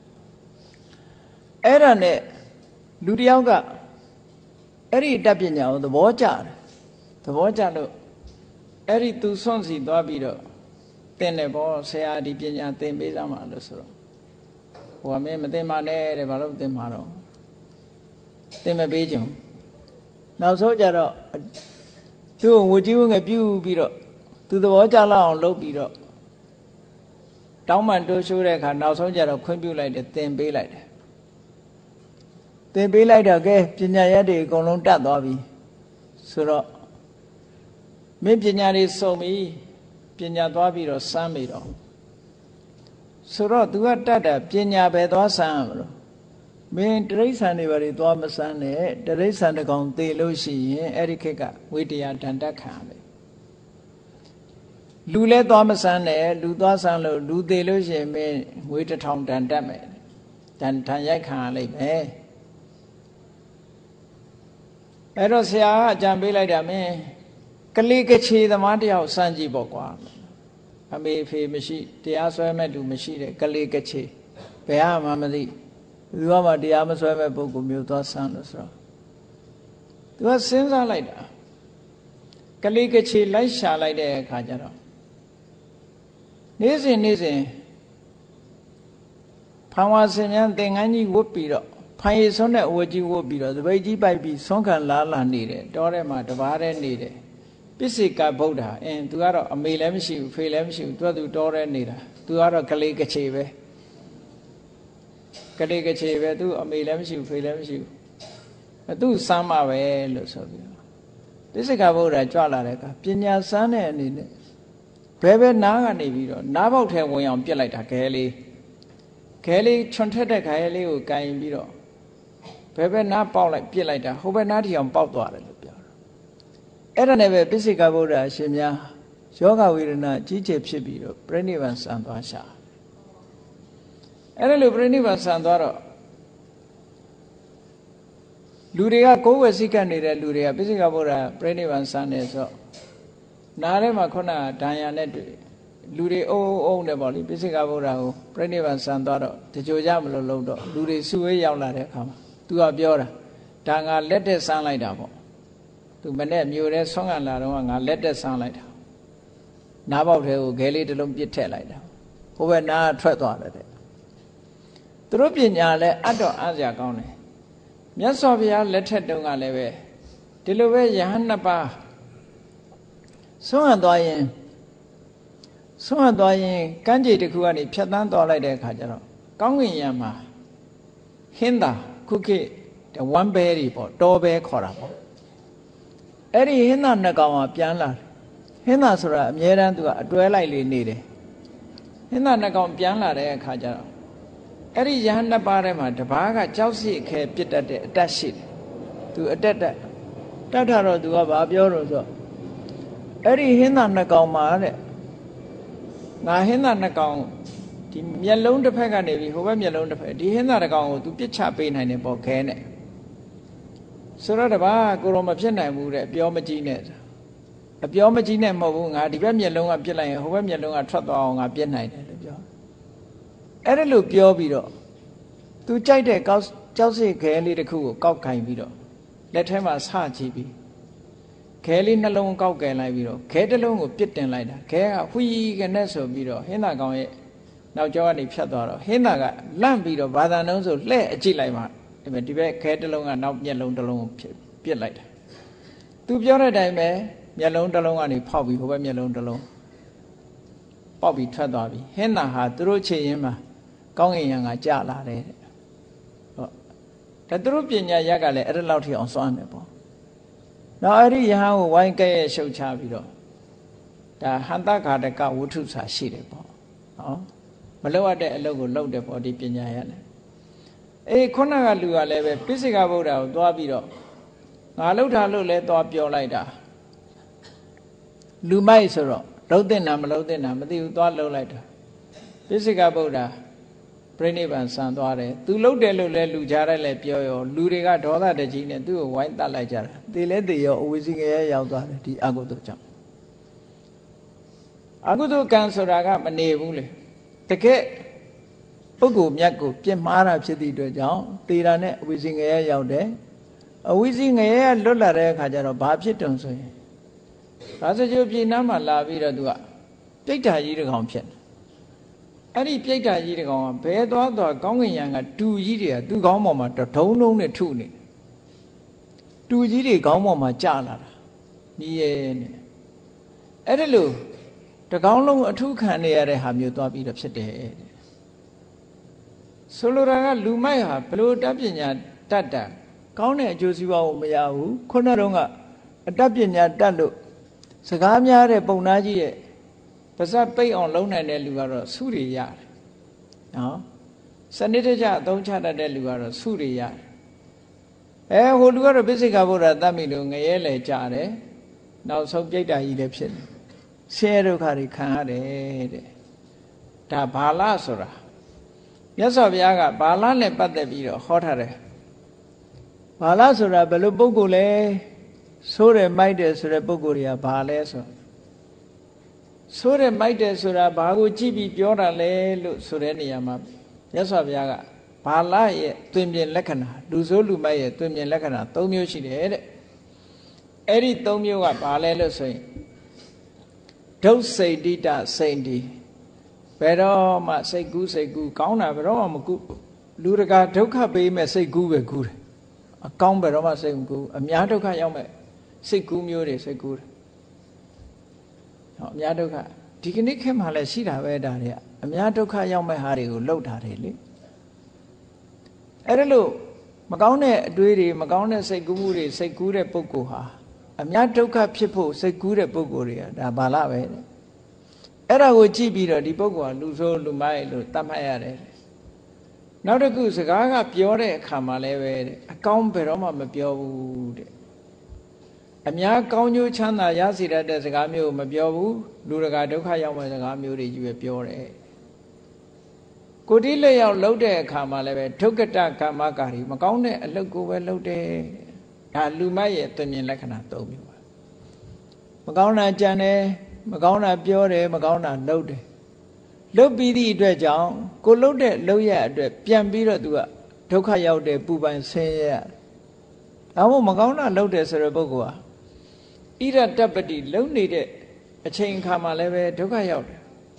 အဲ့ဒါနဲ့လူတယောက်ကအဲ့ဒီတတ်ပညာကိုသဘောကျတယ်သဘောကျလို့အဲ့ဒီသူဆွန့်စီသွားပြီးတော့သင်တယ်ပေါ့ဆရာဒီပညာသင်ပေးစမ်းပါလို့ဆိုတော့ဟိုကမင်းမသင်ပါနဲ့တဲ့ဘာလို့သင်မှာတော့သင်မပေးကြဘူးနောက်ဆုံးကြတော့သူ့ကိုငွေကြီးဝငယ်ပြုတ်ပြီးတော့သူသဘောကျလောက်အောင်လုပ်ပြီးတော့တောင်းပန်တိုးရှိုးတဲ့အခါနောက်ဆုံးကြတော့ခွင့်ပြုလိုက်တယ်သင်ပေးလိုက်တယ်သင်ပေးလိုက်တော့ကဲပညာရက်တွေအကုန်လုံးတတ်သွားပြီဆိုတော့မင်းပညာတွေစုံပြီပညာသွားပြီးတော့စမ်းပြီတော့ဆိုတော့ तू ကတတ်တာပညာပဲသွားစမ်းရမလို့မင်းတရိစ္ဆာန်တွေဘာတွေသွားမစမ်းနဲ့တရိစ္ဆာန်တကောင်သေလို့ရှိရင်အဲ့ဒီခေတ်ကဝိတရားဒဏ်တက်ခံရမယ်လူလဲသွားမစမ်းနဲ့လူသွားစမ်းလို့လူသေလို့ရှိရင်မင်းငွေတစ်ထောင်ဒဏ်တက်မယ်ဒဏ်ဒဏ်ရိုက်ခံရလိမ့်မယ်အဲ့တော့ဆရာကအကြံပေးလိုက်တာမင်းကလေးကချေသမားတယောက်စမ်းကြည့်ပေါ့ကွာအမေဖေမရှိတရားစွဲမဲ့လူမရှိတဲ့ကလေးကချေဘယ်ဟာမှမသိသူကမှတရားမစွဲမဲ့ပုဂ္ဂိုလ်မျိုးသွားစမ်းလို့ဆိုတော့သူကစဉ်းစားလိုက်တာကလေးကချေလိုက်ရှာလိုက်တဲ့အခါကျတော့နေ့စဉ်နေ့စဉ် Phang Hoa Sinh Mian Thing Anji would be up. Pine son that would you would be the way G by be Sonkan Lala needed, Dorema, the Vare needed. Pisika Boda, and to other a Milemshu, Philemshu, to do Dora Nida, to other Kalika Cheve. Kalika Cheve, do a Milemshu, Philemshu. A do some away, looks of you. This is a Boda Jala, Pinya San and in it. Bebe Naga Nivido, Nabo Tail way on Pielita Kelly. Kelly Chonteta Kelly who came below. Bebe na Paul like Pielita, who were not on Pop. Era never busy Gaboda, Shimya, Yoga Wirina, Gigi Psibiro, Brenivan Sandwasha. Era Brenivan Sandoro Luria go as he can need a Luria, busy Gaboda, Brenivan Sandeso. Nare Macona, Diana, Luri O own the body, busy Gaboda, Brenivan Sandoro, the Jojamlo Lodo, Luri Sue Yala come. To a Biora, Tanga let the sunlight up. To Benet, Mure, Song and Larong, let the sunlight. Nabo Hill, Gally the Lumpy Tellite. Who were now tread on it. The Rupian Yale, Ado Asia County. Yasovia let her do a leve. Deliver Yahanna Ba. So and dying. So and dying, Kanji the Kuani, Patan Dolly de Kajaro. Gongin Yama. Hinda. Cookie, the one berry for Dobe Corabo. Eddie Hina Nagawa Pianla. Hina Sura, Mieran to a dwelly needed. Hina Nagam Pianla de Kajaro. Eddie Yanda Barema, the Baga, Chelsea, kept it at the dash sheet. To a dead Tataro to a Babioro. Eddie Hina Nagama. Now Hina Nagam. The Yellow the Pagani, who were Yellow the Pag, the Hinaragon to pitch up in a bocane. Suradaba, Goroma Pena, would a biomagine. A biomagine moving, the Yellow of Pilan, who were Yellow at Trotton of Pianite. Erilu Piobito. To Chite, Chelsea, Kelly the Cool, Cockine Vito. Let him as hard G B. Kelly alone Cockine like Vito, Kate alone with Pitan like that. Care, we can nestle Vito, Hinagon. Now Johnny Piadoro, Hinaga, Lambito, Badanoso, lay a Gilima, if a debate catalog and not yellow the long pit light. To Piora Dime, yellow the long and Poppy, who were yellow the long. Poppy Tradabi, Hena had Druchima, going young a jala. The Drupinia Yagale, a lot here on Sonable. Now I read how one gay show Chavito. The Handaka the cow would choose a sheet. Maloa de logo load the body pinya. A Konaga Lua leve, Pisica Boda, Duabiro. Naluta Lule, Duabio Lida. Lumaisoro, Lodenam, Lodenam, the Dualo later. Pisica Boda, Brenivan Sanduare, to load the Lule, Lujara Lepio, Luriga, Dola de Gene, do a white dalager. They let the whizzing air out the Agodo jump. Agodo cancer, I got my neighbor. The cat Pogo Miaco, Piemara City to John, Tirane, whizzing air out there. A whizzing air, Lola Kajaro, Babchiton. As a Jobinama la Vida Dua. Take a year comption. Any plate a year on, pay the other going young at two year, two gomma, the tone only two. Two year gomma jala. Ye Edelu. The Gaulo two can air have you to be upset. Solora Lumaya, Pelu Dabinia, Tata, Kaune Josiwa Mayahu, Konaronga, a Dabinia Dalu, Sagamia Reponaji, Pasa pay on loan and Eluvara, Suri yard. No? Sanitaja, don't chat at Eluvara, Suri yard. Eh, who do a busy Gabura Damidung, a Ele Jare, now subject a election. Sero Caricare Da Bala Sora. Yes, of Yaga, Bala le Padavido, Hotare Bala Sora, Belubugule, Sore Midas Rebuguria, Baleso Sore Midas Sura, Bagu Chibi, Piora Le, Sureniama. Yes, of Yaga, Bala, Twimian Lekana, Luzolu Maya, Twimian Lekana, Tomio she did. Eddie Tomio, Balelo say. Don't say Dita Sainty. bè đó mà xây cú xây cú cáo nào bè đó mà cú lưu ra cả đâu khác bề mà xây cú về cú đấy cáo bè đó mà xây cú ở nhà đâu khác nhau mà xây cú nhiều để xây cú họ nhà đâu khác thì cái nick em hà lại xí đào về đào đấy ở nhà đâu khác nhau mà hà đều lâu đào đấy đấy ấy đó luôn mà cáo này đuôi đi mà cáo này xây cú đi xây cú để bốc cú hà ở nhà đâu khác phía phố xây cú để bốc cú đi đã bà la về ấy là người chỉ biết rồi đi bốc cú lú số lú mai lú tam hai đấy nào đó cứ sự cái cái biểu đấy khám mà lấy về cáo bè đó mà mà biểu đấy ở nhà cáo nhiêu chăn là giá trị đấy sự cái miêu mà biểu lú ra cái đâu khác nhau mà sự cái miêu đi chịu biểu đấy cô đi lấy ao lâu đấy khám mà lấy về thúc cái ta khám mà cái gì mà cáo này lâu cô về lâu đấy à lú mai vậy tự nhiên lại khả năng tốt như vậy mà cáo này chăn này mà cáo này biểu đấy mà cáo này lâu đấy lâu bị đi đuổi chồng cô lâu đấy lâu ya đuổi biến bị rồi tụi thúc khai ao đấy bù ban xe ya áo mà cáo này lâu đấy rồi bố cô à ít ra tập đi lâu này đấy ở trên khám mà lấy về thúc khai ao đấy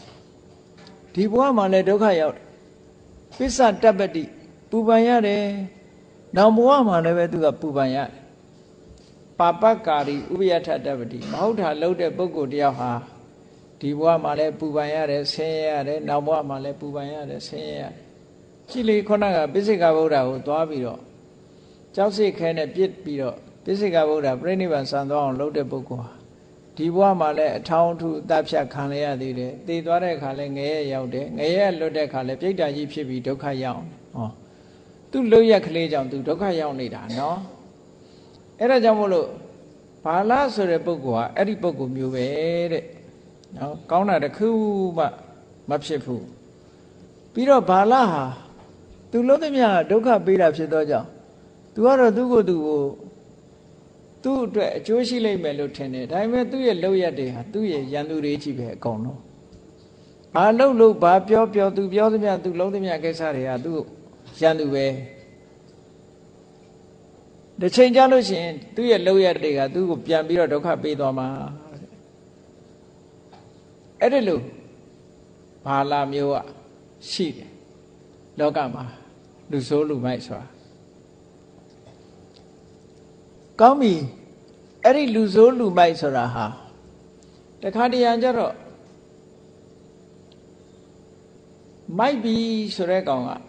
thì bố mà lấy thúc khai ao biết sao tập đi bù ban ya đấy nào bố mà lấy về tụi bù ban ya papa cari ubia thà tập đi máu thà lâu đấy bố cô đi ha đi bố mà lấy bù ban ya đấy xe ya đấy nào bố mà lấy bù ban ya đấy xe ya chỉ lấy con nào biết gì cả bố đâu toa bị rồi cháu sẽ khai này biết bị rồi biết gì cả bố đâu bây giờ bạn sang đó lâu đấy bố cô đi bố mà lấy thao thu tập sát khăn lấy ya đi đấy đi toa đấy khăn lấy nghe ya đấy nghe lâu đấy khăn lấy biết đại gì phía bị đâu khai ya oh tu lâu ya khai lấy chồng tu đâu khai ya này đã nó ấy là chồng bố bà lá số đấy bố cô à ấy đi bố cô nhiều về đấy nó có nào để khưu mà mà phía phụ bây giờ bà la ha tu lâu thế nhá đâu khác bây giờ phía đó chứ tu ở đó tu có tu tu để chúa xin lấy mẹ lúc thế này đại mấy tu ye lâu ya đấy ha tu ye yan tu đấy chỉ về còn nó bà lâu lâu bà biểu biểu tu biểu thế nhá tu lâu thế nhá cái sao đấy ha tu yan tu về để xem cho lúc xin tu ye lâu ya đấy ha tu có biến bây giờ đâu khác bây đó mà ấy đấy luôn bà làm nhiều ạ xịt đó cả mà lú số lú mai xóa có mi ấy đi lú số lú mai xóa ha để khai đi ăn cho rồi mai bi xóa đấy con ạ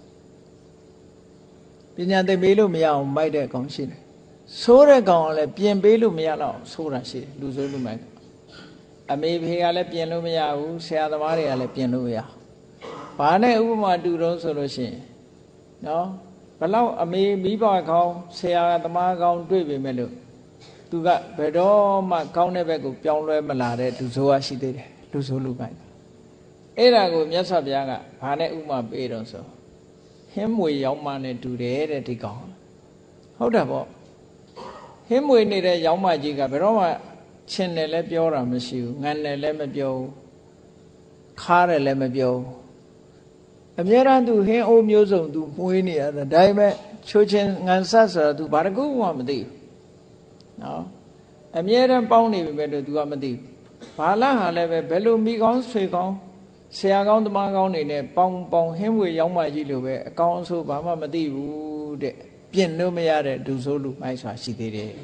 bây giờ thì mấy lúc mấy ông mai đấy con xịt số đấy con là biến mấy lúc mấy ông số là xịt lú số lú mai à mấy bây giờ là biến lúc mấy ông xe tàu máy là biến lúc mấy ông bà này u mà đủ rồi số rồi xin nó bà lâu à mấy mấy bao không xe tàu máy không đuổi về mấy lúc tu cái bây đó mà không này về cũng piong rồi mà là đấy đủ số à xí đấy đủ số lúc này ấy là cũng nhớ sao bây giờ bà này u mà bây rồi số hiếm mùi giống mà này đủ đấy đấy thì có không được bộ hiếm mùi này đấy giống mà gì cả bây đó mà trên này lấy biểu ra mà xíu ngàn này lấy mà biểu khá này lấy mà biểu em nhớ rằng tu hiện ôm nhiều giống tu mùi này là đại mà cho trên ngàn sát sở tu bà cũng mà đi đó em nhớ rằng bao này về được tu mà đi bà là hà lại về bé luôn mi con suy con xe con tụi ba con này này bong bong hiếm mùi giống mà gì luôn về con số bà mà mà đi u để biến nó mới ra để đủ số đủ mai xóa xí thế đấy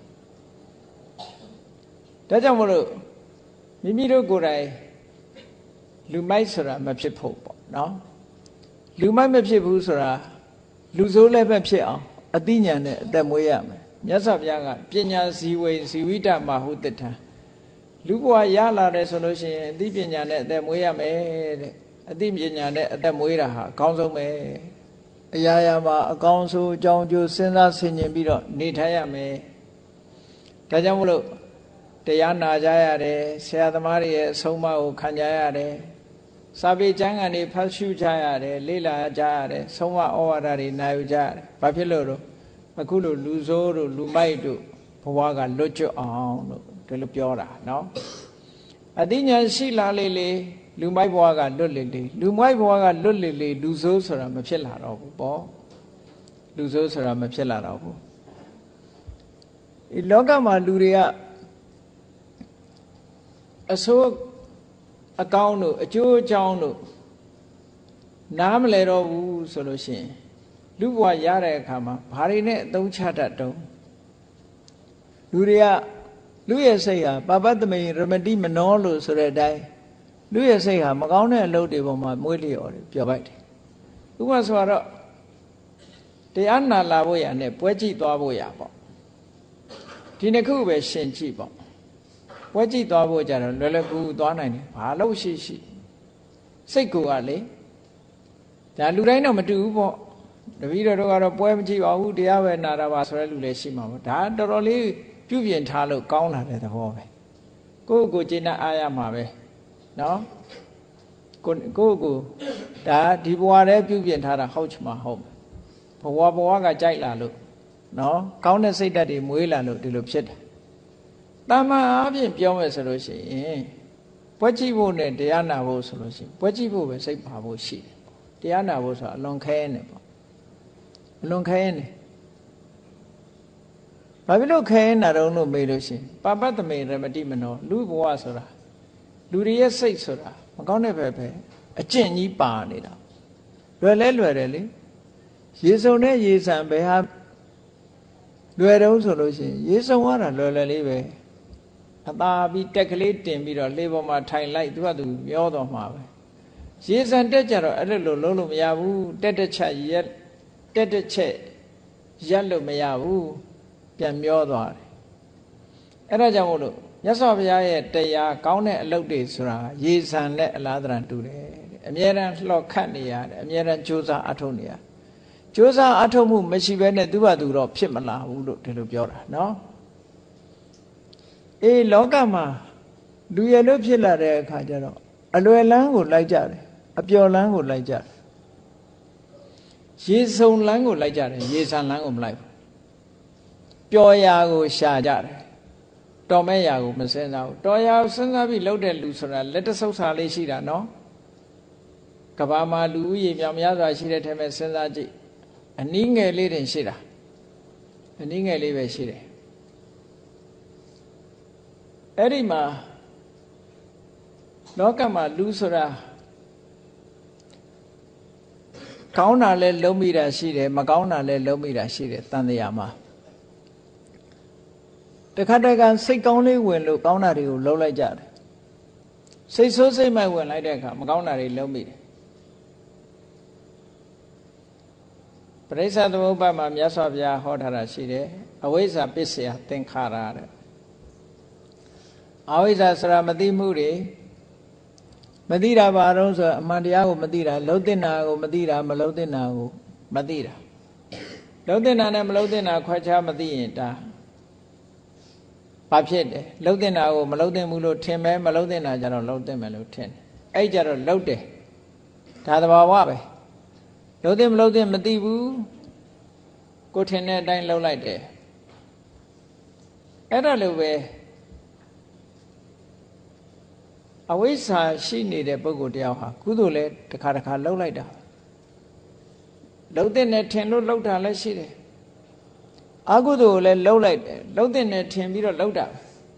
đó chẳng bao lâu mình đâu có này lú mai xóa mà phía phụ đó lú mai mà phía phụ xóa lú số lại mà phía ông ở tí nhà này tại mỗi nhà mà nhớ sao bây giờ bây giờ si quay si vĩ đại mà hữu tịch ha lú qua giá là để số nói chuyện tí bây giờ này tại mỗi nhà mẹ tí bây giờ này tại mỗi là ha con số mẹ giờ giờ mà con số trong chú sinh ra sinh nhật bị rồi đi thấy à mẹ đó chẳng bao lâuတရားနာကြရတယ်ဆရာသမားတွေရဲ့အဆုံးအမကိုခံကြရတယ်စာပေကျမ်းဂန်တွေဖတ်ရှုကြရတယ်လေ့လာကြရတယ်ဆုံးမဩဝါဒတွေနာယူကြရတယ်ဘာဖြစ်လို့တော့အခုလိုလူဆိုးတို့လူမိုက်တို့ဘဝကလွတ်ကျွတ်အောင်လို့ဒီလိုပြောတာနော်အသိဉာဏ်ရှိလာလေလေလူမိုက်ဘဝကလွတ်လေလေလူမိုက်ဘဝကလွတ်လေလေလူဆိုးဆိုတာမဖြစ်လာတော့ဘူးပေါ့လူဆိုးဆိုတာမဖြစ်လာတော့ဘူးဒီလောကမှာလူတွေကအစိုး a cao nụ a chú cháu nụ nám lệ đồ vũ sổ lô xin lúc qua giá rẻ khá mà bà rì nè tông chá đá đông lúc rì á lúc yá xây á bà bát mê rì mê đi mà nó lô sổ rẻ đáy lúc yá xây á mà cao nè lâu đi bà mà môi lì ổ rì biểu bạch lúc qua xóa đó thì anh nà là bố yá nè bố chí tòa bố yá bó thì nè khu bè xin chí bó bố chí tòa bố chá rồi lê lê khu tòa này nè bà lâu xí xí xây cụ á lê đã lúc đấy nào mà trừ bó để vì đó đó bố em chí bảo đi á về nà ra bà xóa lúc lê xí mà đã đó đó lê chú viên thả lộ cao nà để thả bó bè cô cô chí nà ai mà bè đó cô cô đã đi bó đấy chú viên thả ra khâu chứ mà hông bó bó cái chạy là lộ nó cao nè xây đá đi muối là lộ đi lộ chết ta mà áp dụng biểu mẹ sửa xí bố chí bố nè để anh nào bố sửa xí bố chí bố về xây bà bố xí để anh nào bố sửa lòng khe nè lòng khe nè bà biết lúc khe nè đâu nó mê lộ xí bà bắt tầm mê ra mà đi mà nó lùi bố sửa lùi đi xây sửa mà cao nè về về ở trên nhí bà nè đâu rồi lấy rồi lấy dễ sâu nè dễ sẵn bè ha rồi đâu sửa lộ xí dễ sâu hóa là rồi lấy lấy về ta bị tách lấy tiền bị rồi lấy vào mà thay lại tu tu nhớ đó mà vậy, chỉ sản tết cho rồi ở đây lô lô mà ya bu tết tết chạy yết tết tết chạy yết lô mà ya bu tiền nhớ đó, ở đây chẳng có nhớ sao bây giờ tây ya cao này lâu đi sura, chỉ sản này là đàn tu đấy, em nhớ rằng lo khát này ya, em nhớ rằng chú sa ác thôn này ya, chú sa ác thôn mu mấy chị bé này tu ba tu rồi phết mà là u độ thì lúcပြောra, nó ê lỗ cả mà đuôi lỗ phết là đấy khá cho nó lỗ láng của lại chả đấy áp gió láng của lại chả dễ sông láng của lại chả đấy dễ san láng của lại gió ya của xa chả đấy to mấy ya của mình xem nào to ya sinh ra bị lâu đè lù sờ ra lết sâu xa lấy xí ra nó cả ba mà lù gì mà mấy ra xí ra thêm mình xem ra chị anh ní nghe lấy đến xí ra anh ní nghe lấy về xí ra ấy đi mà nó cả mà lú sơ ra cáo nào lên lâu mi ra xí đấy mà cáo nào lên lâu mi ra xí đấy tan đi à mà để khai đại can xây cáo lấy quyền lục cáo nào thì lâu lại chả đấy xây số xây mai quyền lại đây cả mà cáo nào thì lâu mi đấy bây giờ tôi bảo mà nhà sao bây giờ họ thà ra xí đấy ở bây giờ biết gì à tên khá ra đấy ở bây giờ sra mà đi mua đi mà đi ra bà đâu rồi mà đi áo mà đi ra lâu tên nào mà đi ra mà lâu tên nào mà đi ra lâu tên nào này mà lâu tên nào khoai cha mà đi ta bà biết đấy lâu tên nào mà lâu tên mua lô thêm mấy mà lâu tên nào cho nó lâu tên mà lâu thêm ấy cho nó lâu đấy ta đã bảo quá vậy lâu tên mà lâu tên mà đi bu cô thêm này đang lâu lại đấy ấy đó lâu về ở với sa xin này để bao gồm điều ha, cứ thôi lấy tất cả tất cả lâu lại đó, lâu tên này thêm lâu lâu đã lấy xí đấy, à cứ thôi lấy lâu lại, lâu tên này thêm bị rồi lâu đã,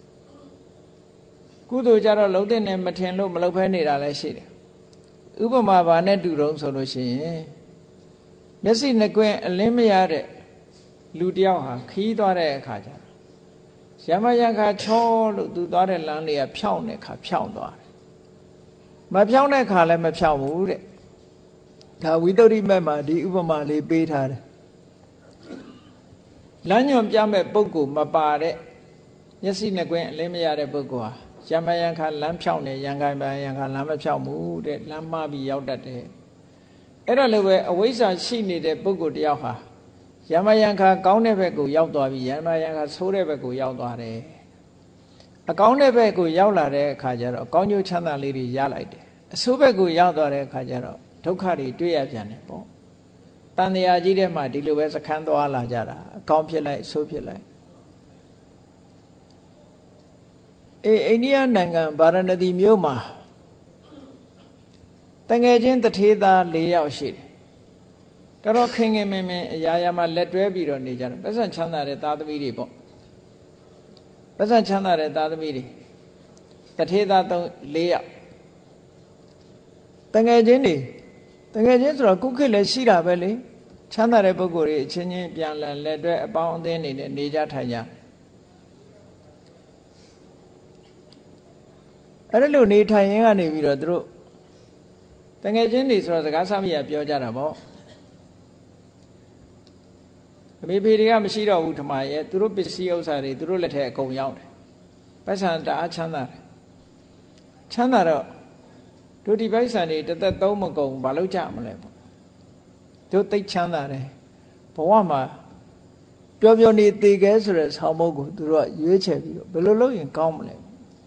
cứ thôi cho nó lâu tên này mà thêm lâu mà lâu phải này đã lấy xí đấy, ưu ba mà bà này đủ rồi rồi xí, mấy xí này quen lấy mấy giờ đấy, lưu điều ha, khí đó đấy khá chứ. Giờ mà yang khá cho lúc tu đó đấy lăng này phiêu này khá phiêu đó, mà phiêu này khá là mà phiêu mù đấy, thà vi đâu đi mà mà đi ưu mà lấy bê thà đấy, lăng nhom cha mẹ bốc cụ mà bà đấy, nhất sĩ này quen lấy mấy giờ đấy bốc cụ à, giờ mà yang khá lăng phiêu này yang khá mà yang khá lăng mà phiêu mù đấy, lăng mà bị giàu đất đấy, ấy là lúc ấy ở với sao sĩ này đấy bốc cụ điều hả? Giờ mà yang khá cao này về cụ giàu to bị, giờ mà yang khá số này về cụ giàu to đấy, à cao này về cụ giàu là đấy khá giờ rồi, cao nhiêu chăn là lấy đi giá lại đấy, số về cụ giàu to đấy khá giờ rồi, thấu khá đi tuy áp chân này po, tan đi à chỉ để mà đi lưu về sẽ khăn to là giờ ra, cao phía lại số phía lại, ê anh đi năng gan bà ra đi miêu mà, ta nghe trên ta thấy ta lấy áo xí cái đó khi nghe mình mình ya ya mà lết về bị rồi này chứ, bây giờ chăn là để ta tự đi bộ, bây giờ chăn là để ta tự đi, ta thấy ta tự lấy áo, tầng nghe trên đi tầng nghe trên rồi cũng khi lấy xí ra về đi chán ta đấy bố cô đi trên những biang lần lệ đuôi bao tên này để đi ra thay nhà ở đây lúc đi thay những anh đi rồi tụi tầng nghe trên đi rồi cái sao bây giờ biểu ra là bao mấy bây giờ mình xí đâu tham ai tụi biết xí ở sao đi tụi lại thay công nhau bây giờ đã chán ta chán ta rồi tụi đi bây giờ đi tụi ta tàu một công bao lâu chạm lại tụi tích chán ta đấy bảo mà cho biểu ni tì cái rồi sao mà cũng tụi dễ chơi đi bây giờ lâu yên cao mà lại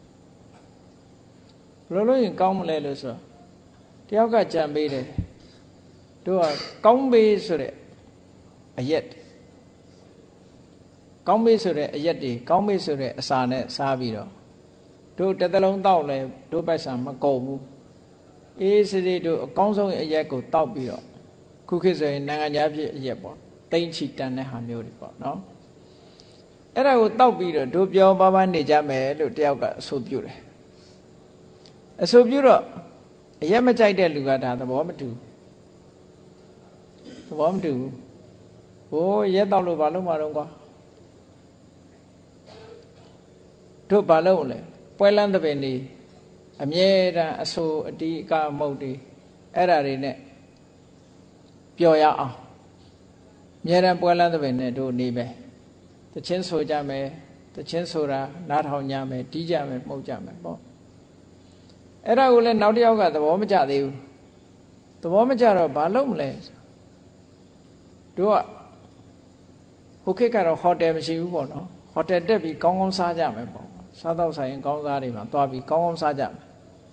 lâu lâu yên cao mà lại rồi sao theo cái chạm bây đấy tụi công bây rồi ayat công bây rồi ayat đi công bây rồi sa này sa bây đó tụi tết long tàu này tụi bây giờ mà cầu mu ý sẽ đi tụi công xong ayat của tàu bây đó khu khi rồi nàng nhà bị ayat bỏ tên chỉ tràn này hàm yêu đi bỏ nóအဲ့ဒါကိုတောက်ပြီးတော့တို့ပြောပါပါနေကြမယ်လို့တယောက်ကအဆိုပြုတယ်အဆိုပြုတော့အရက်မကြိုက်တဲ့လူကဒါသဘောမတူသဘောမတူဟိုရက်တောက်လို့ဘာလို့မတော့ကွာတို့ဘာလို့လဲပွဲလန်းတဲ့ပင်နေအမြဲတမ်းအဆိုအတီးအကမုတ်တွေအဲ့ဒါတွေနဲ့ပျော်ရအောင်အမြဲတမ်းပွဲလန်းတဲ့ပင်နဲ့တို့နေပဲတချင်းဆိုကြမယ်တချင်းဆိုတာနားထောင်ကြမယ်တီးကြမယ်မှုတ်ကြမယ်ပေါ့အဲ့ဒါကိုလည်းနောက်တစ်ယောက်ကသဘောမကျသေးဘူးသဘောမကျတော့ဘာလုပ်မလဲတို့ကဟိုခေတ်ကတော့ဟိုတယ်မရှိဘူးပေါ့နော်ဟိုတယ်တက်ပြီးကောင်းကောင်းစားကြမယ်ပေါ့စားတော့ဆိုင်ရင်ကောင်းစားတွေမှာသွားပြီးကောင်းကောင်းစားကြမယ်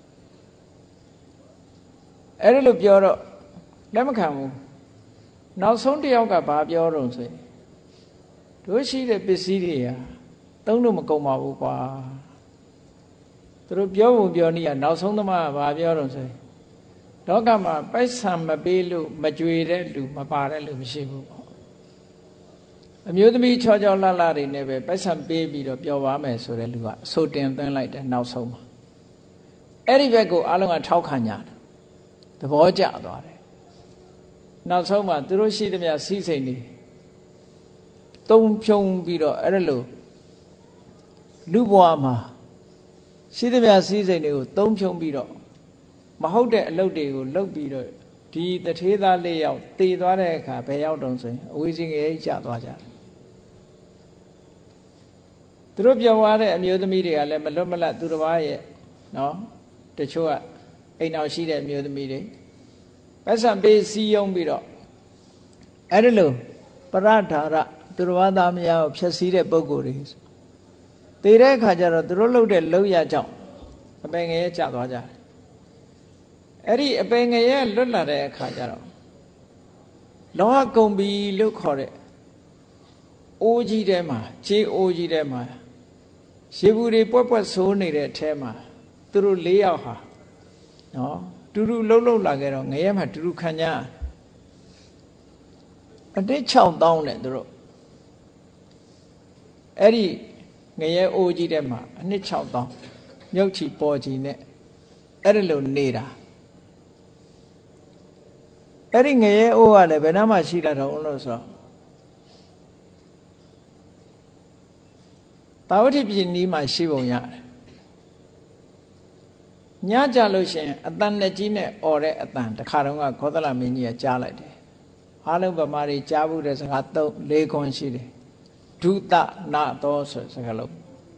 အဲ့ဒါလို့ပြောတော့လက်မခံဘူးနောက်ဆုံးတစ်ယောက်ကဘာပြောတော့ဆိုရင်တို့ရှိတဲ့ပစ္စည်းတွေဟာသုံးလို့မကုန်ပါဘူးကွာသူတို့ပြောဖို့ပြောနေရနောက်ဆုံးသမားကဘာပြောတော့ဆိုရင်လောကမှာပိုက်ဆံမပေးလို့မကြွေတဲ့လူမပါတဲ့လူမရှိဘူးပေါ့အမျိုးသမီးချောချောလှလှတွေနဲ့ပဲပိုက်ဆံပေးပြီးတော့ပြောပါမယ်ဆိုတဲ့လူကအဆိုတင်သွင်းလိုက်တယ်နောက်ဆုံးမှာအဲ့ဒီဘက်ကိုအားလုံးကထောက်ခံကြတယ်သဘောကျသွားတယ်နောက်ဆုံးမှာသူတို့ရှိသမျှစီးစိမ်တွေသုံးဖြုံပြီးတော့အဲ့ဒါလို့လူဘဝမှာရှိသမျှစည်းစိမ်တွေကိုသုံးဖြုံပြီးတော့မဟုတ်တဲ့အလုပ်တွေကိုလုပ်ပြီးတော့ဒီတထေးသားလေးယောက်တည်သွားတဲ့အခါဘယ်ရောက်တုံးဆိုရင်အဝေးကြီးငယ်ကြီးကျသွားကြတယ်သူတို့ပြောသွားတဲ့အမျိုးသမီးတွေကလည်းမလွတ်မလပ်သူတစ်ပါးရဲ့နော်တချို့ကအိမ်အောင်ရှိတဲ့အမျိုးသမီးတွေပတ်စံပေးစီးယုံပြီးတော့အဲ့ဒါလို့ပရဒါရသူတော်ဘာသားများကိုဖြည့်ဆည်းတဲ့ပုံကိုယ်တွေတည်တဲ့အခါကျတော့သူတို့လှုပ်တဲ့လှုပ်ရကြောင့်အပင်ငရဲကျသွားကြတယ်အဲ့ဒီအပင်ငရဲလွတ်လာတဲ့အခါကျတော့လောဟကုံဘီလို့ခေါ်တဲ့အိုးကြီးထဲမှာခြေအိုးကြီးထဲမှာရေဘူးတွေပွက်ပွက်ဆိုးနေတဲ့အထဲမှာသူတို့၄ယောက်ဟာနော်တူတူလှုပ်လှုပ်လာခဲ့တော့ငရဲမှာတူတူခံကြအတိတ်၆သောင်းနဲ့သူတို့အဲ့ဒီငရဲအိုးကြီးထဲမှာအနှစ်၆သောင်းမြုပ်ချီပေါ်ချီနဲ့အဲ့ဒါလိုနေတာအဲ့ဒီငရဲအိုးကလည်းဘယ်နှမှာရှိလာတော့လို့ဆိုတော့တာဝတိပြည်နီးမှာရှိပုံရတယ်ညကြလို့ရှိရင်အတန်နဲ့ကြီးနဲ့អော်တဲ့အတန်တခါတော့ကခောသလမင်းကြီးကကြားလိုက်တယ်အားလုံးဗမာတွေကြားဘူးတဲ့စကားသုံးလေးခွန်းရှိတယ်ဒုတနာသောဆိုစကားလုံး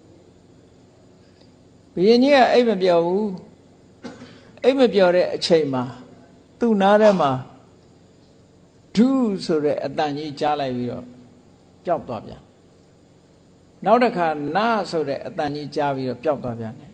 ဘုရင်ကြီးကအိမ်မပြောဘူးအိမ်မပြောတဲ့အချိန်မှာသူ့နားထဲမှာဒုဆိုတဲ့အတန်ကြီးကြားလိုက်ပြီးတော့ပျောက်သွားပြန်နောက်တစ်ခါနာဆိုတဲ့အတန်ကြီးကြားပြီးတော့ပျောက်သွားပြန်တယ်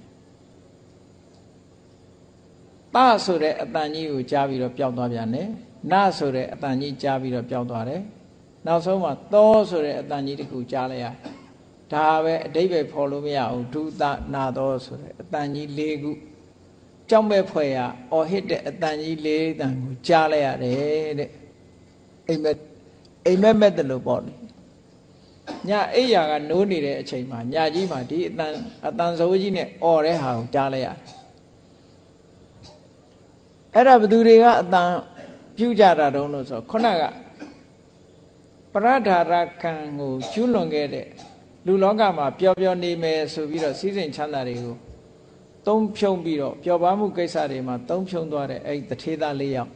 တာဆိုတဲ့အတန်ကြီးကိုကြားပြီးတော့ပျောက်သွားပြန်တယ်နာဆိုတဲ့အတန်ကြီးကြားပြီးတော့ပျောက်သွားတယ်နောက်ဆုံးမှာသောဆိုတဲ့အတန်ကြီးတစ်ခုကြားလိုက်ရတယ်ဒါပဲအတိပ္ပယ်ဖော်လို့မရဘူးဒုသနာသောဆိုတဲ့အတန်ကြီး၄ခုကြောက်မဲ့ဖွဲ့ရအော်ဟစ်တဲ့အတန်ကြီး၄တန်ကိုကြားလိုက်ရတယ်တဲ့အိမ်မက်အိမ်မက်မဲ့တယ်လို့ပေါ့လေညအိယာကနိုးနေတဲ့အချိန်မှာညကြီးမှာဒီအတန်အတန်စိုးကြီးနဲ့អော်တဲ့ဟာကိုကြားလိုက်ရတယ်အဲ့ဒါဘသူတွေကအတန်ပြုကြတာတုံးလို့ဆိုခုနကပရဒါရကံကိုကျူးလွန်ခဲ့တဲ့လူလောကမှာပျော်ပျော်နေမယ်ဆိုပြီးတော့စည်းစိမ်ချမ်းသာတွေကိုသုံးဖြုံပြီးတော့ပျော်ပါမှုကိစ္စတွေမှာသုံးဖြုံသွားတဲ့အဲ့ဒီတထေသားလေးယောက်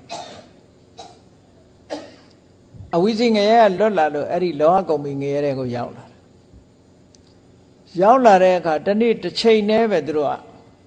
အဝိဇ္ဇငရဲကလွတ်လာလို့အဲ့ဒီလောဟကုံမီငရဲတွေကိုရောက်လာရောက်လာတဲ့အခါတနေ့တစ်ချိန်တည်းပဲသူတို့က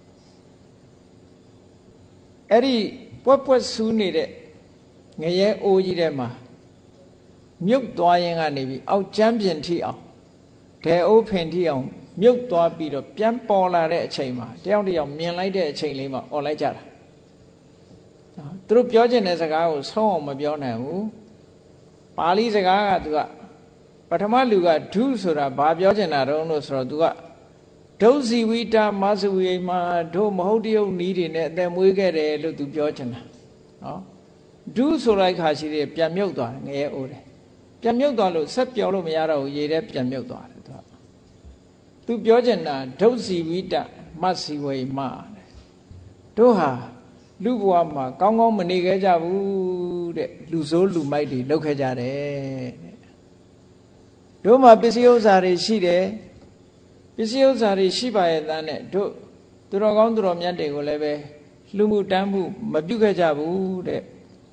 အဲ့ဒီပွက်ပွက်ဆူးနေတဲ့ငရဲအိုးကြီးထဲမှာမြုပ်သွားရင်ကနေပြီးအောက်ကျမ်းပြင်ထိအောင်ဒဲအိုးဖင်ထိအောင်မြုပ်သွားပြီးတော့ပြန်ပေါ်လာတဲ့အချိန်မှာတယောက်တယောက်မြင်လိုက်တဲ့အချိန်လေးမှာអော်လိုက်ကြတာသူတို့ပြောချင်တဲ့စကားကိုဆုံးအောင်မပြောနိုင်ဘူးပါဠိစကားကသူကပထမလူကဒုဆိုတာဘာပြောချင်တာတုံးလို့ဆိုတော့သူကဒုစီဝိတာမသဝိမှာတို့မဟုတ်တရုပ်နီးတွေနဲ့အသက်မွေးခဲ့တယ်လို့သူပြောချင်တာနော်ဒုဆိုလိုက်ခါရှိတယ်ပြန်မြုပ်သွားတယ်ငရဲအိုးတယ်ပြန်မြုပ်သွားလို့ဆက်ပြောလို့မရတော့ဘူးရေထဲပြန်မြုပ်သွားတယ်သူကသူပြောချင်တာဒုစီဝိတာမသဝိမှာတို့ဟာလူဘဝမှာကောင်းကောင်းမနေခဲ့ကြဘူးတဲ့လူဆိုးလူမိုက်တွေလုပ်ခဲ့ကြတယ်တို့မှာပစ္စည်းဥစ္စာတွေရှိတယ်ပစ္စည်းဥစ္စာတွေရှိပါရဲ့သားနဲ့တို့သူတော်ကောင်းသူတော်မြတ်တွေကိုလည်းပဲလူမှုတမ်းမှုမပြုခဲ့ကြဘူးတဲ့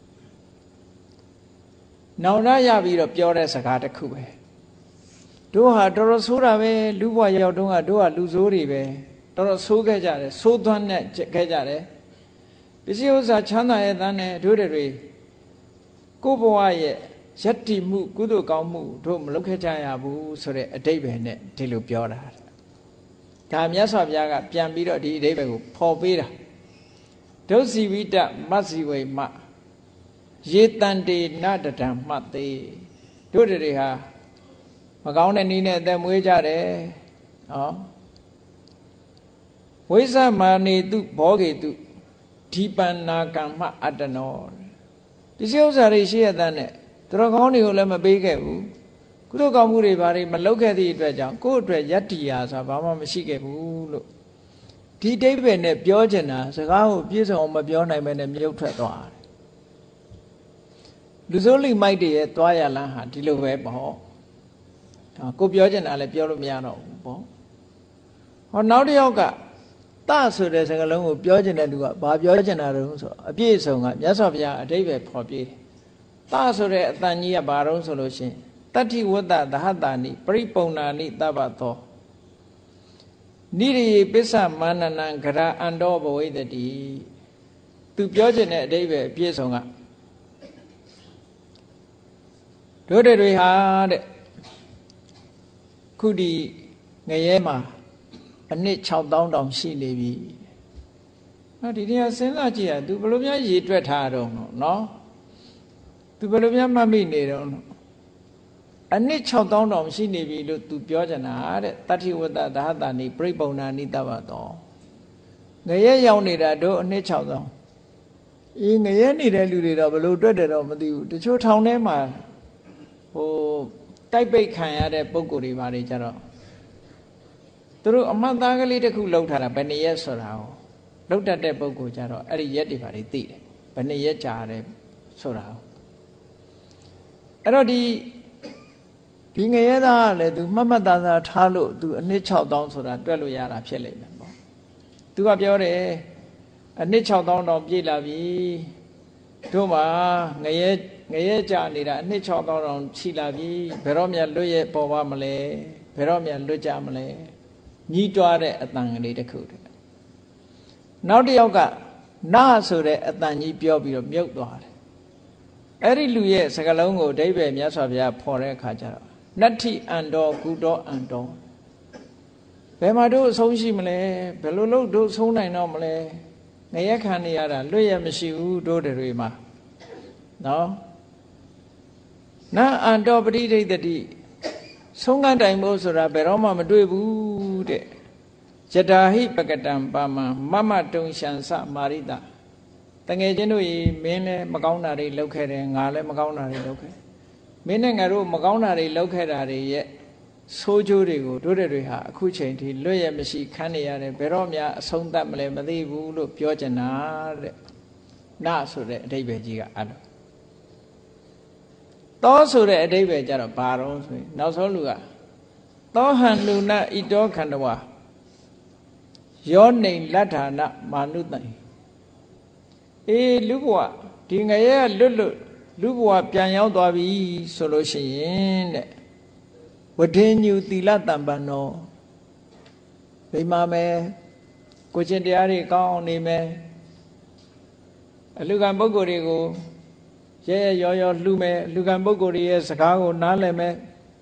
နောင်တရပြီးတော့ပြောတဲ့စကားတစ်ခုပဲတို့ဟာတော်တော်ဆိုးတာပဲလူဘဝရောက်တုန်းကတို့ကလူဆိုးတွေပဲတော်တော်ဆိုးခဲ့ကြတယ်ဆိုးသွမ်းနဲ့ခဲ့ကြတယ်ပစ္စည်းဥစ္စာချမ်းသာရဲ့သားနဲ့တို့တွေကိုယ့်ဘဝရဲ့ယတ္တိမှုကုသိုလ်ကောင်းမှုတို့မလုပ်ခဲ့ကြရဘူးဆိုတဲ့အဓိပ္ပာယ်နဲ့ဒီလိုပြောတာဒါမြတ်စွာဘုရားကပြန်ပြီးတော့ဒီအဓိပ္ပာယ်ကိုဖော်ပေးတာဒုစီဝိတမတ်စီဝိမရေတန်တေနတတံမှတ်သေးတို့တွေဟာမကောင်းတဲ့နည်းနဲ့အသက်မွေးကြတယ်နော်ဝိဇမာနေတုဘောဂေတုဒီပန္နာကမ္မအတ္တနောဒီစိဥ္စာတွေရှိရတဲ့နဲ့သူတော်ကောင်းတွေကိုလည်းမပေးခဲ့ဘူးကုသိုလ်ကောင်းမှုတွေဘာတွေမလုပ်ခဲ့သည့်အတွက်ကြောင့်ကိုယ့်အတွက်ယတ္တိယာဆိုတာဘာမှမရှိခဲ့ဘူးလို့ဒီအဓိပ္ပာယ်နဲ့ပြောချင်တာစကားကိုပြည့်စုံအောင်မပြောနိုင်ဘဲနဲ့မြုပ်ထွက်သွားတယ်လူစိုးလိမိုက်တွေရဲ့သွားရလန်းဟာဒီလိုပဲပေါ့ဒါကိုပြောချင်တာလည်းပြောလို့မရတော့ဘူးပေါ့ဟောနောက်တစ်ယောက်ကတဆိုတဲ့စကားလုံးကိုပြောချင်တဲ့လူကဘာပြောချင်တာတုံးဆိုအပြည့်အစုံကမြတ်စွာဘုရားအဓိပ္ပာယ်ဖော်ပြတယ်တဆိုတဲ့အတန်ကြီးကဘာတုံးဆိုလို့ရှိရင်တတ္ထိဝတ္တသဟတာနိပရိပုံနာနိတပ္ပသောနိရိယပစ္စမာနနံဂရအန္တောဘဝိတတိသူပြောချင်တဲ့အဓိပ္ပာယ်အပြည့်အစုံကတို့တွေဟာတဲ့ခုဒီငရဲမှာအနှစ်၆သောင်းတောင်ရှိနေပြီနော်ဒီနေရာစဉ်းစားကြည့်ရသူဘယ်လိုများရေတွက်ထားတော့နော်သူဘယ်လိုများမှတ်မိနေတော့အနှစ်၆သောင်းတောင်ရှိနေပြီလို့သူပြောကြတာတဲ့တတ္ထိဝတ္တသဟတာနိပရိပုံနာနိတပ္ပသောငရဲရောက်နေတာတို့အနှစ်၆သောင်းအေးငရဲနေတဲ့လူတွေတော့ဘယ်လိုတွက်တယ်တော့မသိဘူးတချို့ထောင်ထဲမှာဟိုတိုက်ပိတ်ခံရတဲ့ပုံကိုယ်တွေဘာတွေကြတော့သူတို့အမှတ်သားကလေးတစ်ခုလှုပ်ထားတာဘယ်နှစ်ရက်ဆိုတာကိုလှုပ်တတ်တဲ့ပုံကိုယ်ကြတော့အဲ့ဒီရက်တွေဘာတွေသိတယ်ဘယ်နှစ်ရက်ကြာတယ်ဆိုတာကိုအဲ့တော့ဒီဒီငရဲသားကလည်းသူမှတ်မှတ်သားသားထားလို့သူအနှစ်၆သောင်းဆိုတာတွက်လို့ရတာဖြစ်လိမ့်မယ်ပေါ့သူကပြောတယ်အနှစ်၆သောင်းတောင်ပြည့်လာပြီတို့မှာငရဲငရဲကြာနေတာအနှစ်၆သောင်းတောင်ရှိလာပြီဘယ်တော့မှလွတ်ရဲ့ပေါ်ပါမလဲဘယ်တော့မှလွတ်ကြမလဲညီးတွားတဲ့အတန်ကလေးတစ်ခုတည်းနောက်တစ်ယောက်ကနာဆိုတဲ့အတန်ကြီးပြောပြီးတော့မြုပ်သွားတယ်အဲ့ဒီလူရဲ့စကားလုံးကိုအဓိပ္ပာယ်မြတ်စွာဘုရားဖော်တဲ့အခါကျတော့နတ္ထိအန္တောကုတောအန္တောဘယ်မှာတို့အဆုံးရှိမလဲဘယ်လိုလုပ်တို့ဆုံးနိုင်တော့မလဲငရဲခံနေရတာလွတ်ရမရှိဘူးတို့တွေမှာနော်နာအန္တောပရိဒိဋ္ဌတိဆုံးကတိုင်ဖို့ဆိုတာဘယ်တော့မှမတွေ့ဘူးတဲ့ယတာဟိပကတံပါမံမမတုံရှံစမာရိတတငယ်ချင်းတို့ရေမင်းလည်းမကောင်းတာတွေလုပ်ခဲ့တယ်ငါလည်းမကောင်းတာတွေလုပ်ခဲ့မင်းနဲ့ငါတို့မကောင်းတာတွေလုပ်ခဲ့တာတွေရဲ့ဆိုးကျိုးတွေကိုတို့တွေဟာအခုချိန်ထိလွတ်ရမရှိခံနေရတယ်ဘယ်တော့မှအဆုံးသတ်မလဲမသိဘူးလို့ပြောချင်တာတဲ့ na so de adaibe ji ga alo to so de adaibe ja ro ba ron so naw so lu ga to han lu na ito khandawa yo nei lathana manu tai e lu bwa di ngaye lutt lutt lu bwa pyan yaw twa bi so lo shi yin de wade nyu tila tambano bhi ma me ko chinတရားတွေကောင်းအောင်နေမယ်အလူကံပုဂ္ဂိုလ်တွေကိုရဲရဲရောရောလှူမယ်အလူကံပုဂ္ဂိုလ်တွေရဲ့စကားကိုနားလည်မယ်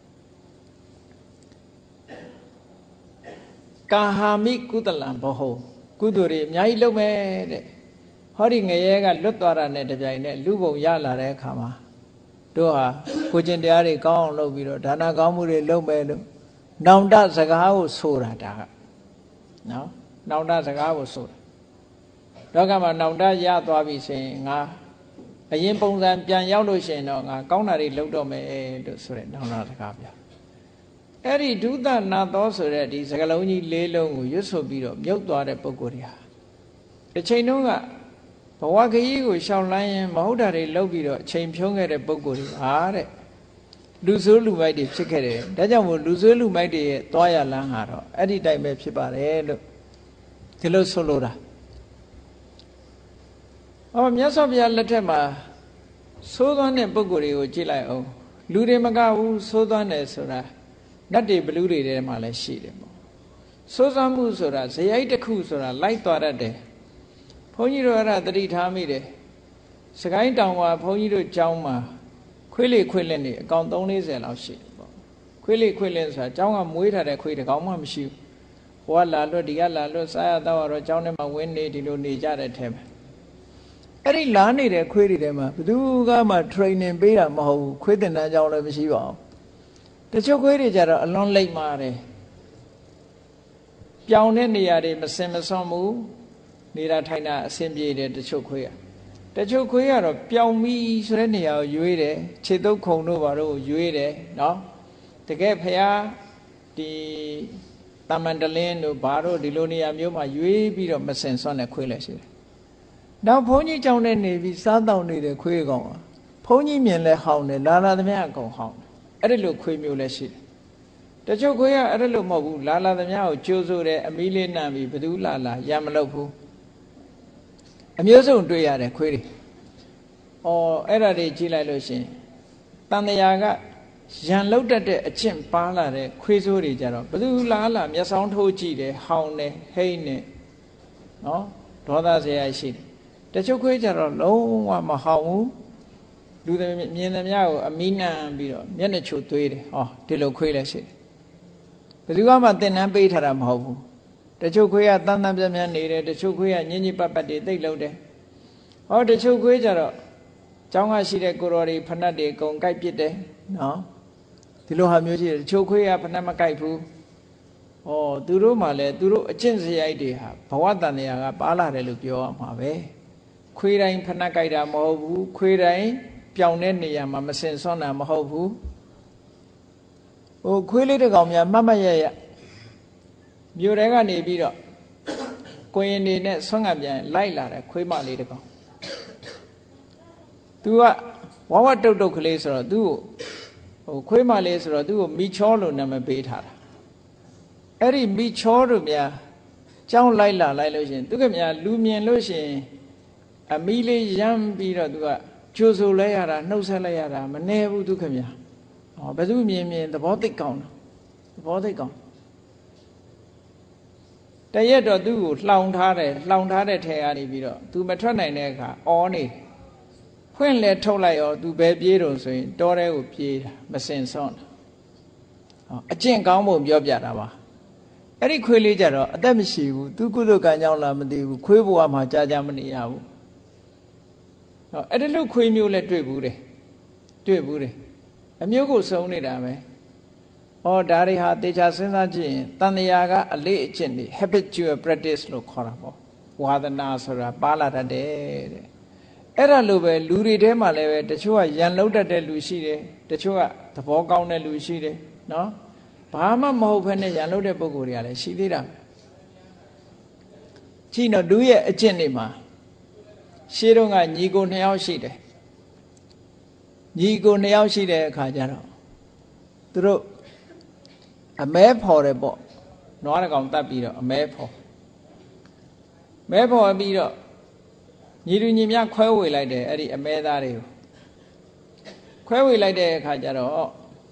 ကာဟာမိကုသလံဘောဟောကုသိုလ်တွေအများကြီးလုပ်မယ်တဲ့ဟောဒီငရဲကလွတ်သွားတာနဲ့တပြိုင်နက်လူပုံရလာတဲ့အခါမှာတို့ဟာကိုကျင့်တရားတွေကောင်းအောင်လုပ်ပြီးတော့ဒါနကောင်းမှုတွေလုပ်မယ်လို့နောင်တစကားကိုဆိုတာဒါကနော်နောင်တစကားကိုဆိုတာတော့ကမှနောင်တရသွားပြီဆိုရင်ငါအရင်ပုံစံပြန်ရောက်လို့ရှိရင်တော့ငါကောင်းတာတွေလုပ်တော့မယ်လို့ဆိုတဲ့နောင်တစကားပြအဲ့ဒီဒုသနာသောဆိုတဲ့ဒီစကလုံးကြီးလေးလုံးကိုရွတ်ဆိုပြီးတော့မြုပ်သွားတဲ့ပုဂ္ဂိုလ်တွေဟာတစ်ချိန်တုန်းကဘဝခရီးကိုရှောင်လန်းရင်မဟုတ်တာတွေလုပ်ပြီးတော့အချိန်ဖြုံးခဲ့တဲ့ပုဂ္ဂိုလ်တွေဟာတဲ့လူဆိုးလူမိုက်တွေဖြစ်ခဲ့တယ်ဒါကြောင့်မို့လူဆိုးလူမိုက်တွေရဲ့သွားရလန်းဟာတော့အဲ့ဒီတိုင်းပဲဖြစ်ပါတယ်လို့ဒီလိုဆိုလိုတာအော်မြတ်စွာဘုရားလက်ထက်မှာသိုးသွမ်းတဲ့ပုဂ္ဂိုလ်တွေကိုကြည့်လိုက်အောင်လူတွေမကဘူးသိုးသွမ်းတယ်ဆိုတာနတ်တွေဘလူတွေထဲမှာလည်းရှိတယ်ပေါ့သိုးသွမ်းမှုဆိုတာဇယိုက်တစ်ခုဆိုတာလိုက်သွားတတ်တယ်ဘုန်းကြီးတို့အဲ့ဒါသတိထားမိတယ်စကိုင်းတောင်မှာဘုန်းကြီးတို့ကျောင်းမှာခွေးလေးခွေးလင်းနေအကောင်သုံးလေးဆယ်လောက်ရှိတယ်ပေါ့ခွေးလေးခွေးလင်းဆိုတာကျောင်းကမွေးထားတဲ့ခွေးတစ်ကောင်မှမရှိဘူးဟိုကလာလွတ်ဒီကလာလွတ်စားရတော့တော့ကျောင်းထဲမှာဝင်းနေဒီလိုနေကြတဲ့ထဲမှာအဲ့ဒီလာနေတဲ့ခွေးတွေထဲမှာဘယ်သူကမှ training ပေးတာမဟုတ်ဘူးခွေးတင်တန်းကျောင်းလည်းမရှိပါဘူးတချို့ခွေးတွေကြတော့အလွန်လိမ့်မာတယ်ပြောင်းတဲ့နေရာတွေမစင်မစွန့်ဘူးနေတာထိုင်တာအဆင်ပြေတယ်တချို့ခွေးကတချို့ခွေးကတော့ပြောင်းပြီးဆိုတဲ့နေရာကိုရွေးတယ်ခြေတုပ်ခုံတို့ဘာတို့ကိုရွေးတယ်နော်တကယ်ဖျားဒီတမန်တလင်းတို့ဘာတို့ဒီလိုနေရာမျိုးမှာရွေးပြီးတော့မစင်စွန့်တဲ့ခွေးလည်းရှိတယ်နောက်ဘုန်းကြီးကျောင်းထဲနေပြီးစားတောင်းနေတဲ့ခွေးကောင်ကဘုန်းကြီးမြင်လဲဟောင်းတယ်လာလာသမျှအကုန်ဟောင်းတယ်အဲ့ဒီလိုခွေးမျိုးလည်းရှိတယ်တချို့ခွေးကအဲ့ဒီလိုမဟုတ်ဘူးလာလာသမျှကိုကြိုးစိုးတယ်အမီးလေးနံပြီးဘယ်သူလာလာရမလို့ဘူးအမျိုးစုံတွေ့ရတယ်ခွေးတွေ။အော်အဲ့ဒါတွေကြည့်လိုက်လို့ရှင်တန်တရာကရန်လုတ်တတ်တဲ့အကျင့်ပါလာတဲ့ခွေးစိုးတွေကြတော့ဘယ်သူလားလားမျက်စောင်းထိုးကြည့်တယ်ဟောင်းတယ်ဟိမ့်တယ်နော်ဒေါသစရာရှိတယ်။တချို့ခွေးကြတော့လုံးဝမဟောင်းဘူးလူတွေမြင်သမျှကိုအမီးနံပြီးတော့မျက်နှာချိုသွေးတယ်ဟောဒီလိုခွေးလည်းရှိတယ်။ဘယ်သူမှသင်တန်းပေးထားတာမဟုတ်ဘူး။တချို့ခွေးကတန်တန်ပြန်ပြန်နေတယ်တချို့ခွေးကညင်ညင်ပတ်ပတ်တွေသိပ်လုံးတယ်ဟောတချို့ခွေးကြတော့ကျောင်းကရှိတဲ့ကိုတော်တွေဖဏတ်တွေအကုန်ကြိုက်ပစ်တယ်နော်ဒီလိုဟာမျိုးရှိတယ်တချို့ခွေးကဖဏတ်မကြိုက်ဘူးဩသူတို့မှလည်းသူတို့အကျင့်စရိုက်တွေဟာဘဝတန်တရားကပါလာတယ်လို့ပြောရမှာပဲခွေးတိုင်းဖဏတ်ကြိုက်တာမဟုတ်ဘူးခွေးတိုင်းပြောင်းတဲ့နေရာမှာမစင်စွန့်တာမဟုတ်ဘူးဟိုခွေးလေးတစ်ကောင်များမတ်မတ်ရရမြို့ထဲကနေပြီးတော့ကိုရင်နေနဲ့ဆွမ်းကပြန်လိုက်လာတယ်ခွေးမလေးတစ်ကောင်သူကဝဝတုတ်တုတ်ကလေးဆိုတော့သူ့ကိုဟိုခွေးမလေးဆိုတော့သူ့ကိုမိချောလို့နာမည်ပေးထားတာအဲ့ဒီမိချောတို့များကြောင်းလိုက်လာလိုက်လို့ရှင်သူကများလူမြင်လို့ရှင်အမီးလေးရမ်းပြီးတော့သူကကြိုးဆိုလဲရတာနှုတ်ဆက်လိုက်ရတာမနေဘူးသူကများဟောဘယ်သူမြင်မြင်သဘောသိကောင်းတာသဘောသိကောင်းတရက်တော့သူ့ကိုလှောင်ထားတယ်လှောင်ထားတဲ့ထဲကနေပြီးတော့သူမထွက်နိုင်တဲ့အခါအော်နေဖွင့်လဲထုတ်လိုက်ရောသူပဲပြေးတော့ဆိုရင်တောထဲကိုပြေးတာမစင်စွန့်ဟောအကျင့်ကောင်းဖို့ပြောပြတာပါအဲ့ဒီခွေးလေးကြတော့အသက်မရှိဘူးသူကုသကံကြောင်းလားမသိဘူးခွေးဘဝမှာကြာကြာမနေရဘူးဟောအဲ့ဒီလိုခွေးမျိုးလဲတွေ့ဘူးတယ်တွေ့ဘူးတယ်အမျိုးကိုစုံနေတာပဲဩဒါတွေဟာတေချာစဉ်းစားကြည့်ရင်တန်တရားကအလေးအကျင့်တွေ habitual practice လို့ခေါ်တာပေါ့ဝါဒနာဆိုတာပါလာတတ်တယ်တဲ့အဲ့ဒါလိုပဲလူတွေထဲမှာလည်းပဲတချို့ကရန်လုံးတတ်တဲ့လူရှိတယ်တချို့ကသဘောကောင်းတဲ့လူရှိတယ်နော်ဘာမှမဟုတ်ဘဲနဲ့ရန်လုံးတဲ့ပုဂ္ဂိုလ်တွေကလည်းရှိသေးတာကြည့်တော့လူရဲ့အကျင့်တွေမှာရှေးတုန်းကညီကိုနှစ်ယောက်ရှိတယ်ညီကိုနှစ်ယောက်ရှိတဲ့အခါကျတော့သူတို့အမဲဖော်တယ်ပေါ့နွားတကောင်တတ်ပြီးတော့အမဲဖော်မဲဖော်ပြီးတော့ညီလူညီမခွဲဝေလိုက်တယ်အဲ့ဒီအမဲသားတွေကိုခွဲဝေလိုက်တဲ့အခါကျတော့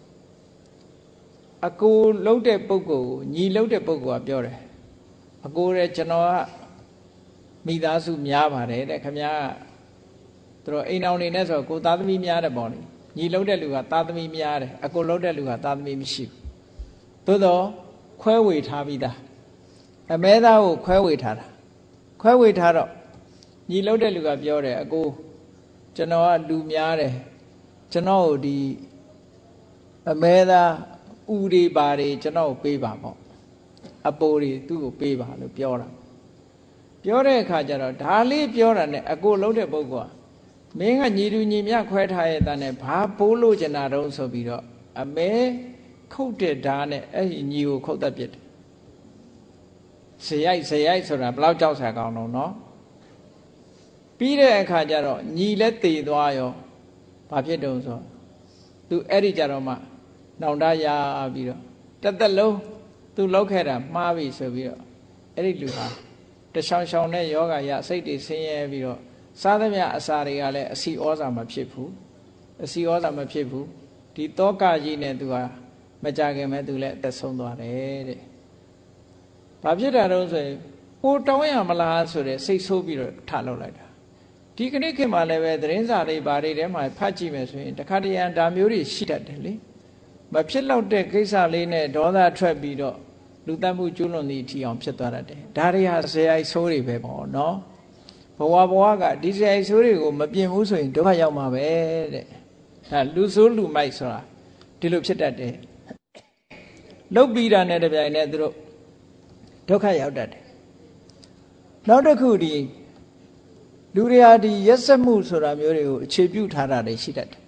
အကိုလှုပ်တဲ့ပုဂ္ဂိုလ်ကိုညီလှုပ်တဲ့ပုဂ္ဂိုလ်ကပြောတယ်အကိုရဲ့ကျွန်တော်ကမိသားစုများပါတယ်တဲ့ခင်ဗျားသူတို့အိမ်အောင်နေနဲ့ဆိုကိုသားသမီးများတယ်ပေါ့လေညီလှုပ်တဲ့လူကသားသမီးများတယ်အကိုလှုပ်တဲ့လူကသားသမီးမရှိဘူးသို့တော့ခွဲဝေထားပြီးသားအမဲသားကိုခွဲဝေထားတာခွဲဝေထားတော့ညီလှုပ်တဲ့လူကပြောတယ်အကိုကျွန်တော်ကလူများတယ်ကျွန်တော်ကိုဒီအမဲသားဥတွေပါတွေကျွန်တော်ကိုပေးပါပေါ့အပိုးတွေသူ့ကိုပေးပါလို့ပြောတာပြောတဲ့အခါကျတော့ဒါလေးပြောတာနဲ့အကိုလှုပ်တဲ့ပုဂ္ဂိုလ်ကမင်းကညီလူညီမြခွဲထားရဲ့တန်းနဲ့ဘာပိုးလို့ကျင်တာတုံးဆိုပြီးတော့အမဲခုတ်တဲ့ဓာတ်နဲ့အဲ့ဒီညီကိုခုတ်တတ်ပြစ်တယ်ဇရိုက်ဇရိုက်ဆိုတာဘလောက်ကြောက်စရာကောင်းတော့နော်ပြီးတဲ့အခါကျတော့ညီလက်တည်သွားရောဘာဖြစ်တုံးဆိုသူအဲ့ဒီကြတော့မှနောင်တရပြီးတော့တစ်သက်လုံးသူလောက်ခဲ့တာမှားပြီဆိုပြီးတော့အဲ့ဒီလူဟာတချောင်ချောင်နဲ့ယောဂရစိတ်တွေဆင်းရဲပြီးတော့စားသမျှအစာတွေကလည်းအစီဩဇာမဖြစ်ဘူးအစီဩဇာမဖြစ်ဘူးဒီတောကကြီးနဲ့သူဟာမကြခင်မဲ့သူလည်းအသက်ဆုံးသွားတယ်တဲ့ဘာဖြစ်တာတော့ဆိုရင်ကိုတောင်းရမလားဆိုတဲ့စိတ်ဆိုးပြီးတော့ထလောက်လိုက်တာဒီကနေ့ခေတ်မှာလည်းပဲသတင်းစာတွေဘာတွေထဲမှာဖတ်ကြည့်မယ်ဆိုရင်တခါတရံဒါမျိုးတွေရှိတတ်တယ်လေမဖြစ်တော့တဲ့ကိစ္စလေးနဲ့ဒေါသထွက်ပြီးတော့လူတတ်မှုကျွလွန်သည့်အထီအောင်ဖြစ်သွားတတ်တယ်ဒါတွေဟာဇေယိုက်ဆိုးတွေပဲပေါ့နော်ဘဝဘဝကဒီဇေယိုက်ဆိုးတွေကိုမပြင်ဘူးဆိုရင်ဒုက္ခရောက်မှာပဲတဲ့ဒါလူဆိုးလူမိုက်ဆိုတာဒီလိုဖြစ်တတ်တယ်လုတ်ပြီးတာနဲ့တပြိုင်နက်သူတို့ဒုက္ခရောက်တတ်တယ်နောက်တစ်ခုဒီလူတွေဟာဒီရက်စက်မှုဆိုတာမျိုးတွေကိုအခြေပြုထားတာတွေရှိတတ်တယ်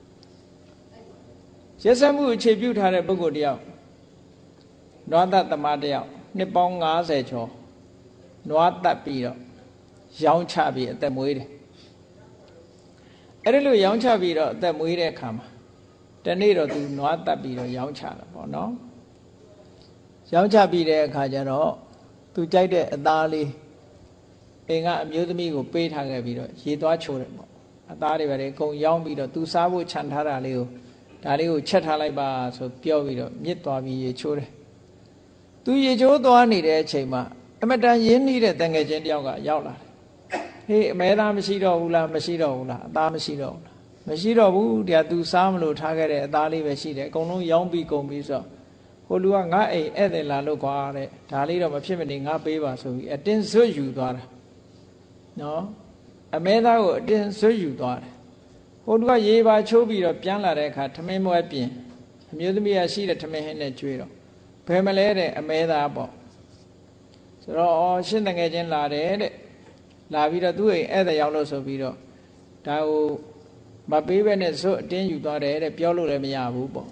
ရက်စက်မှုအခြေပြုထားတဲ့ပုဂ္ဂိုလ်တယောက်နွားတတ်သမားတယောက်နှစ်ပေါင်း၅၀ကျော်နွားတတ်ပြီးတော့ရောင်းချပြီးအသက်မွေးတယ်အဲ့ဒီလိုရောင်းချပြီးတော့အသက်မွေးတဲ့အခါမှာတနေ့တော့သူနွားတတ်ပြီးတော့ရောင်းချတာပေါ့နော်ရောင်းချပြီးတဲ့အခါကျတော့သူကြိုက်တဲ့အသားလေးအိမ်ကအမျိုးသမီးကိုပေးထားခဲ့ပြီးတော့ရေသွားချိုးတယ်ပေါ့အသားတွေပဲအကုန်ရောင်းပြီးတော့သူစားဖို့ခြံထားတာလေးကိုဒါလေးကိုချက်ထားလိုက်ပါဆိုပြောပြီးတော့မြစ်သွားပြီးရေချိုးတယ်သူရေချိုးသွားနေတဲ့အချိန်မှာအမတန်ရင်းနှီးတဲ့တန်ငယ်ချင်းတယောက်ကရောက်လာတယ်ဟေးအမဲသားမရှိတော့ဘူးလားမရှိတော့ဘူးလားအသားမရှိတော့ဘူးလားမရှိတော့ဘူးတရားသူစားမလို့ထားခဲ့တဲ့အသားလေးပဲရှိတယ်အကုန်လုံးရောင်းပြီးကုန်ပြီးဆိုဟိုလူကငါအိမ်ဧည့်သည်လာလို့ကွာတဲ့ဒါလေးတော့မဖြစ်မနေငါပေးပါဆိုပြီးအတင်းဆွတ်ယူသွားတာနော်အမဲသားကိုအတင်းဆွတ်ယူသွားတယ်ဟိုလူကရေပါချိုးပြီးတော့ပြန်လာတဲ့အခါထမင်းမွဲပြင်အမျိုးသမီးကရှိတဲ့ထမင်းဟင်းနဲ့ကျွေးတော့ဘယ်မလဲတဲ့အမဲသားပေါ့ဆိုတော့အော်ရှင်းတငယ်ချင်းလာတယ်တဲ့လာပြီးတော့သူ့အိမ်ဧည့်သည်ရောက်လို့ဆိုပြီးတော့ဒါကိုမပေးဘဲနဲ့ဆွတ်အတင်းယူသွားတယ်တဲ့ပြောလို့လည်းမရဘူးပေါ့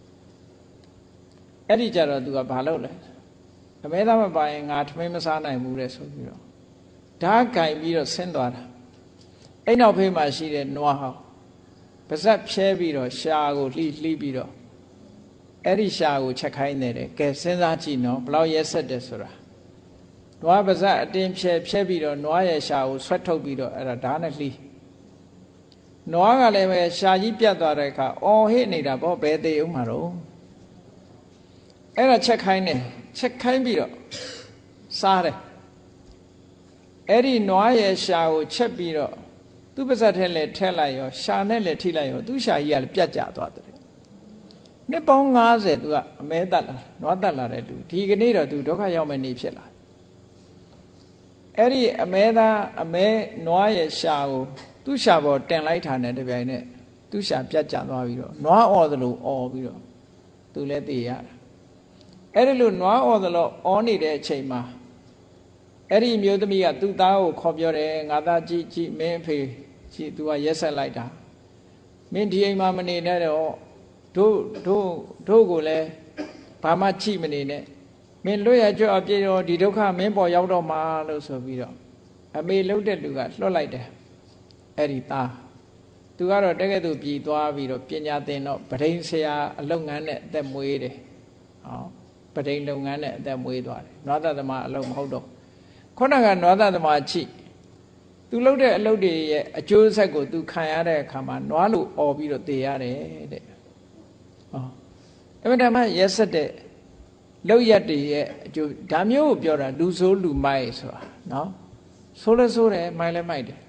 အဲ့ဒီကြတော့သူကဘာလုပ်လဲအမဲသားမပါရင်ငါထမင်းမစားနိုင်ဘူးတဲ့ဆိုပြီးတော့ဓာတ်ကင်ပြီးတော့ဆင်းသွားတာအဲ့နောက်ဖေးမှာရှိတဲ့နွားဟောင်းပါဇက်ဖြဲပြီးတော့ရှာကိုလှိလှိပြီးတော့အဲ့ဒီရှာကိုချက်ခိုင်းနေတယ်ကဲစဉ်းစားကြည့်နော်ဘလောက်ရက်ဆက်တယ်ဆိုတာနွားပါဇက်အတင်းဖြဲဖြဲပြီးတော့နွားရဲ့ရှာကိုဆွတ်ထုတ်ပြီးတော့အဲ့ဒါဓာတ်နဲ့လှိနွားကလည်းပဲရှာကြီးပြတ်သွားတဲ့အခါအော်ဟစ်နေတာပေါ့ဘယ်သေးအောင်မှာတော့အဲ့ဒါချက်ခိုင်းတယ်ချက်ခိုင်းပြီးတော့စားတယ်အဲ့ဒီနွားရဲ့ရှာကိုချက်ပြီးတော့သူ့ပါဇက်ထဲလည်းထဲလိုက်ရောရှာနဲ့လည်းထိလိုက်ရောသူ့ရှာကြီးကလည်းပြတ်ကျသွားတယ်နှစ်ပေါင်း၅၀သူကအမဲတက်လာနွားတက်လာတဲ့သူဒီကနေ့တော့သူဒုက္ခရောက်မဲ့နေဖြစ်လာအဲ့ဒီအမဲသားအမဲနွားရဲ့ရှာကိုသူ့ရှာပေါ်တင်လိုက်တာနဲ့တပြိုင်နက်သူ့ရှာပြတ်ကျသွားပြီးတော့နွားអော်သလိုអော်ပြီးတော့သူလည်းသိရတာအဲ့ဒီလိုနွားអော်သလိုអော်နေတဲ့အချိန်မှာအဲ့ဒီမျိုးသမီးကသူ့သားကိုခေါ်ပြောတယ်ငါသားကြည့်ကြည့်မင်းအဖေကြည့် तू ကရက်ဆက်လိုက်တာမင်းဒီအိမ်မှာမနေနဲ့တော့တို့တို့တို့ကိုလည်းဘာမှကြည့်မနေနဲ့မင်းလွတ်ရကြွအပြေတော့ဒီဒုက္ခမင်းပေါ်ရောက်တော့မှာလို့ဆိုပြီးတော့အမေလှုပ်တဲ့လူကလွတ်လိုက်တယ်အဲ့ဒီသားသူကတော့တကယ်သူပြည်သွားပြီးတော့ပညာသင်တော့ပဒိန်ဆရာအလုပ်ငန်းနဲ့အသက်မွေးတယ်ဟောပဒိန်လုပ်ငန်းနဲ့အသက်မွေးသွားတယ်နွားသမားအလုပ်မဟုတ်တော့ခုနကနွားသမားချိသူလုပ်တဲ့အလုပ်တွေရဲ့အကျိုးဆက်ကိုသူခံရတဲ့အခါမှာနွားလိုអော်ပြီးတော့သေရတယ်တဲ့ဟောအဲ့ဒါမှရက်ဆက်တဲ့လောက်ရက်တွေရဲ့အကျိုးဒါမျိုးကိုပြောတာလူဆိုးလူမိုက်ဆိုတာနော်ဆိုးလဲဆိုးတယ်မိုက်လဲမိုက်တယ်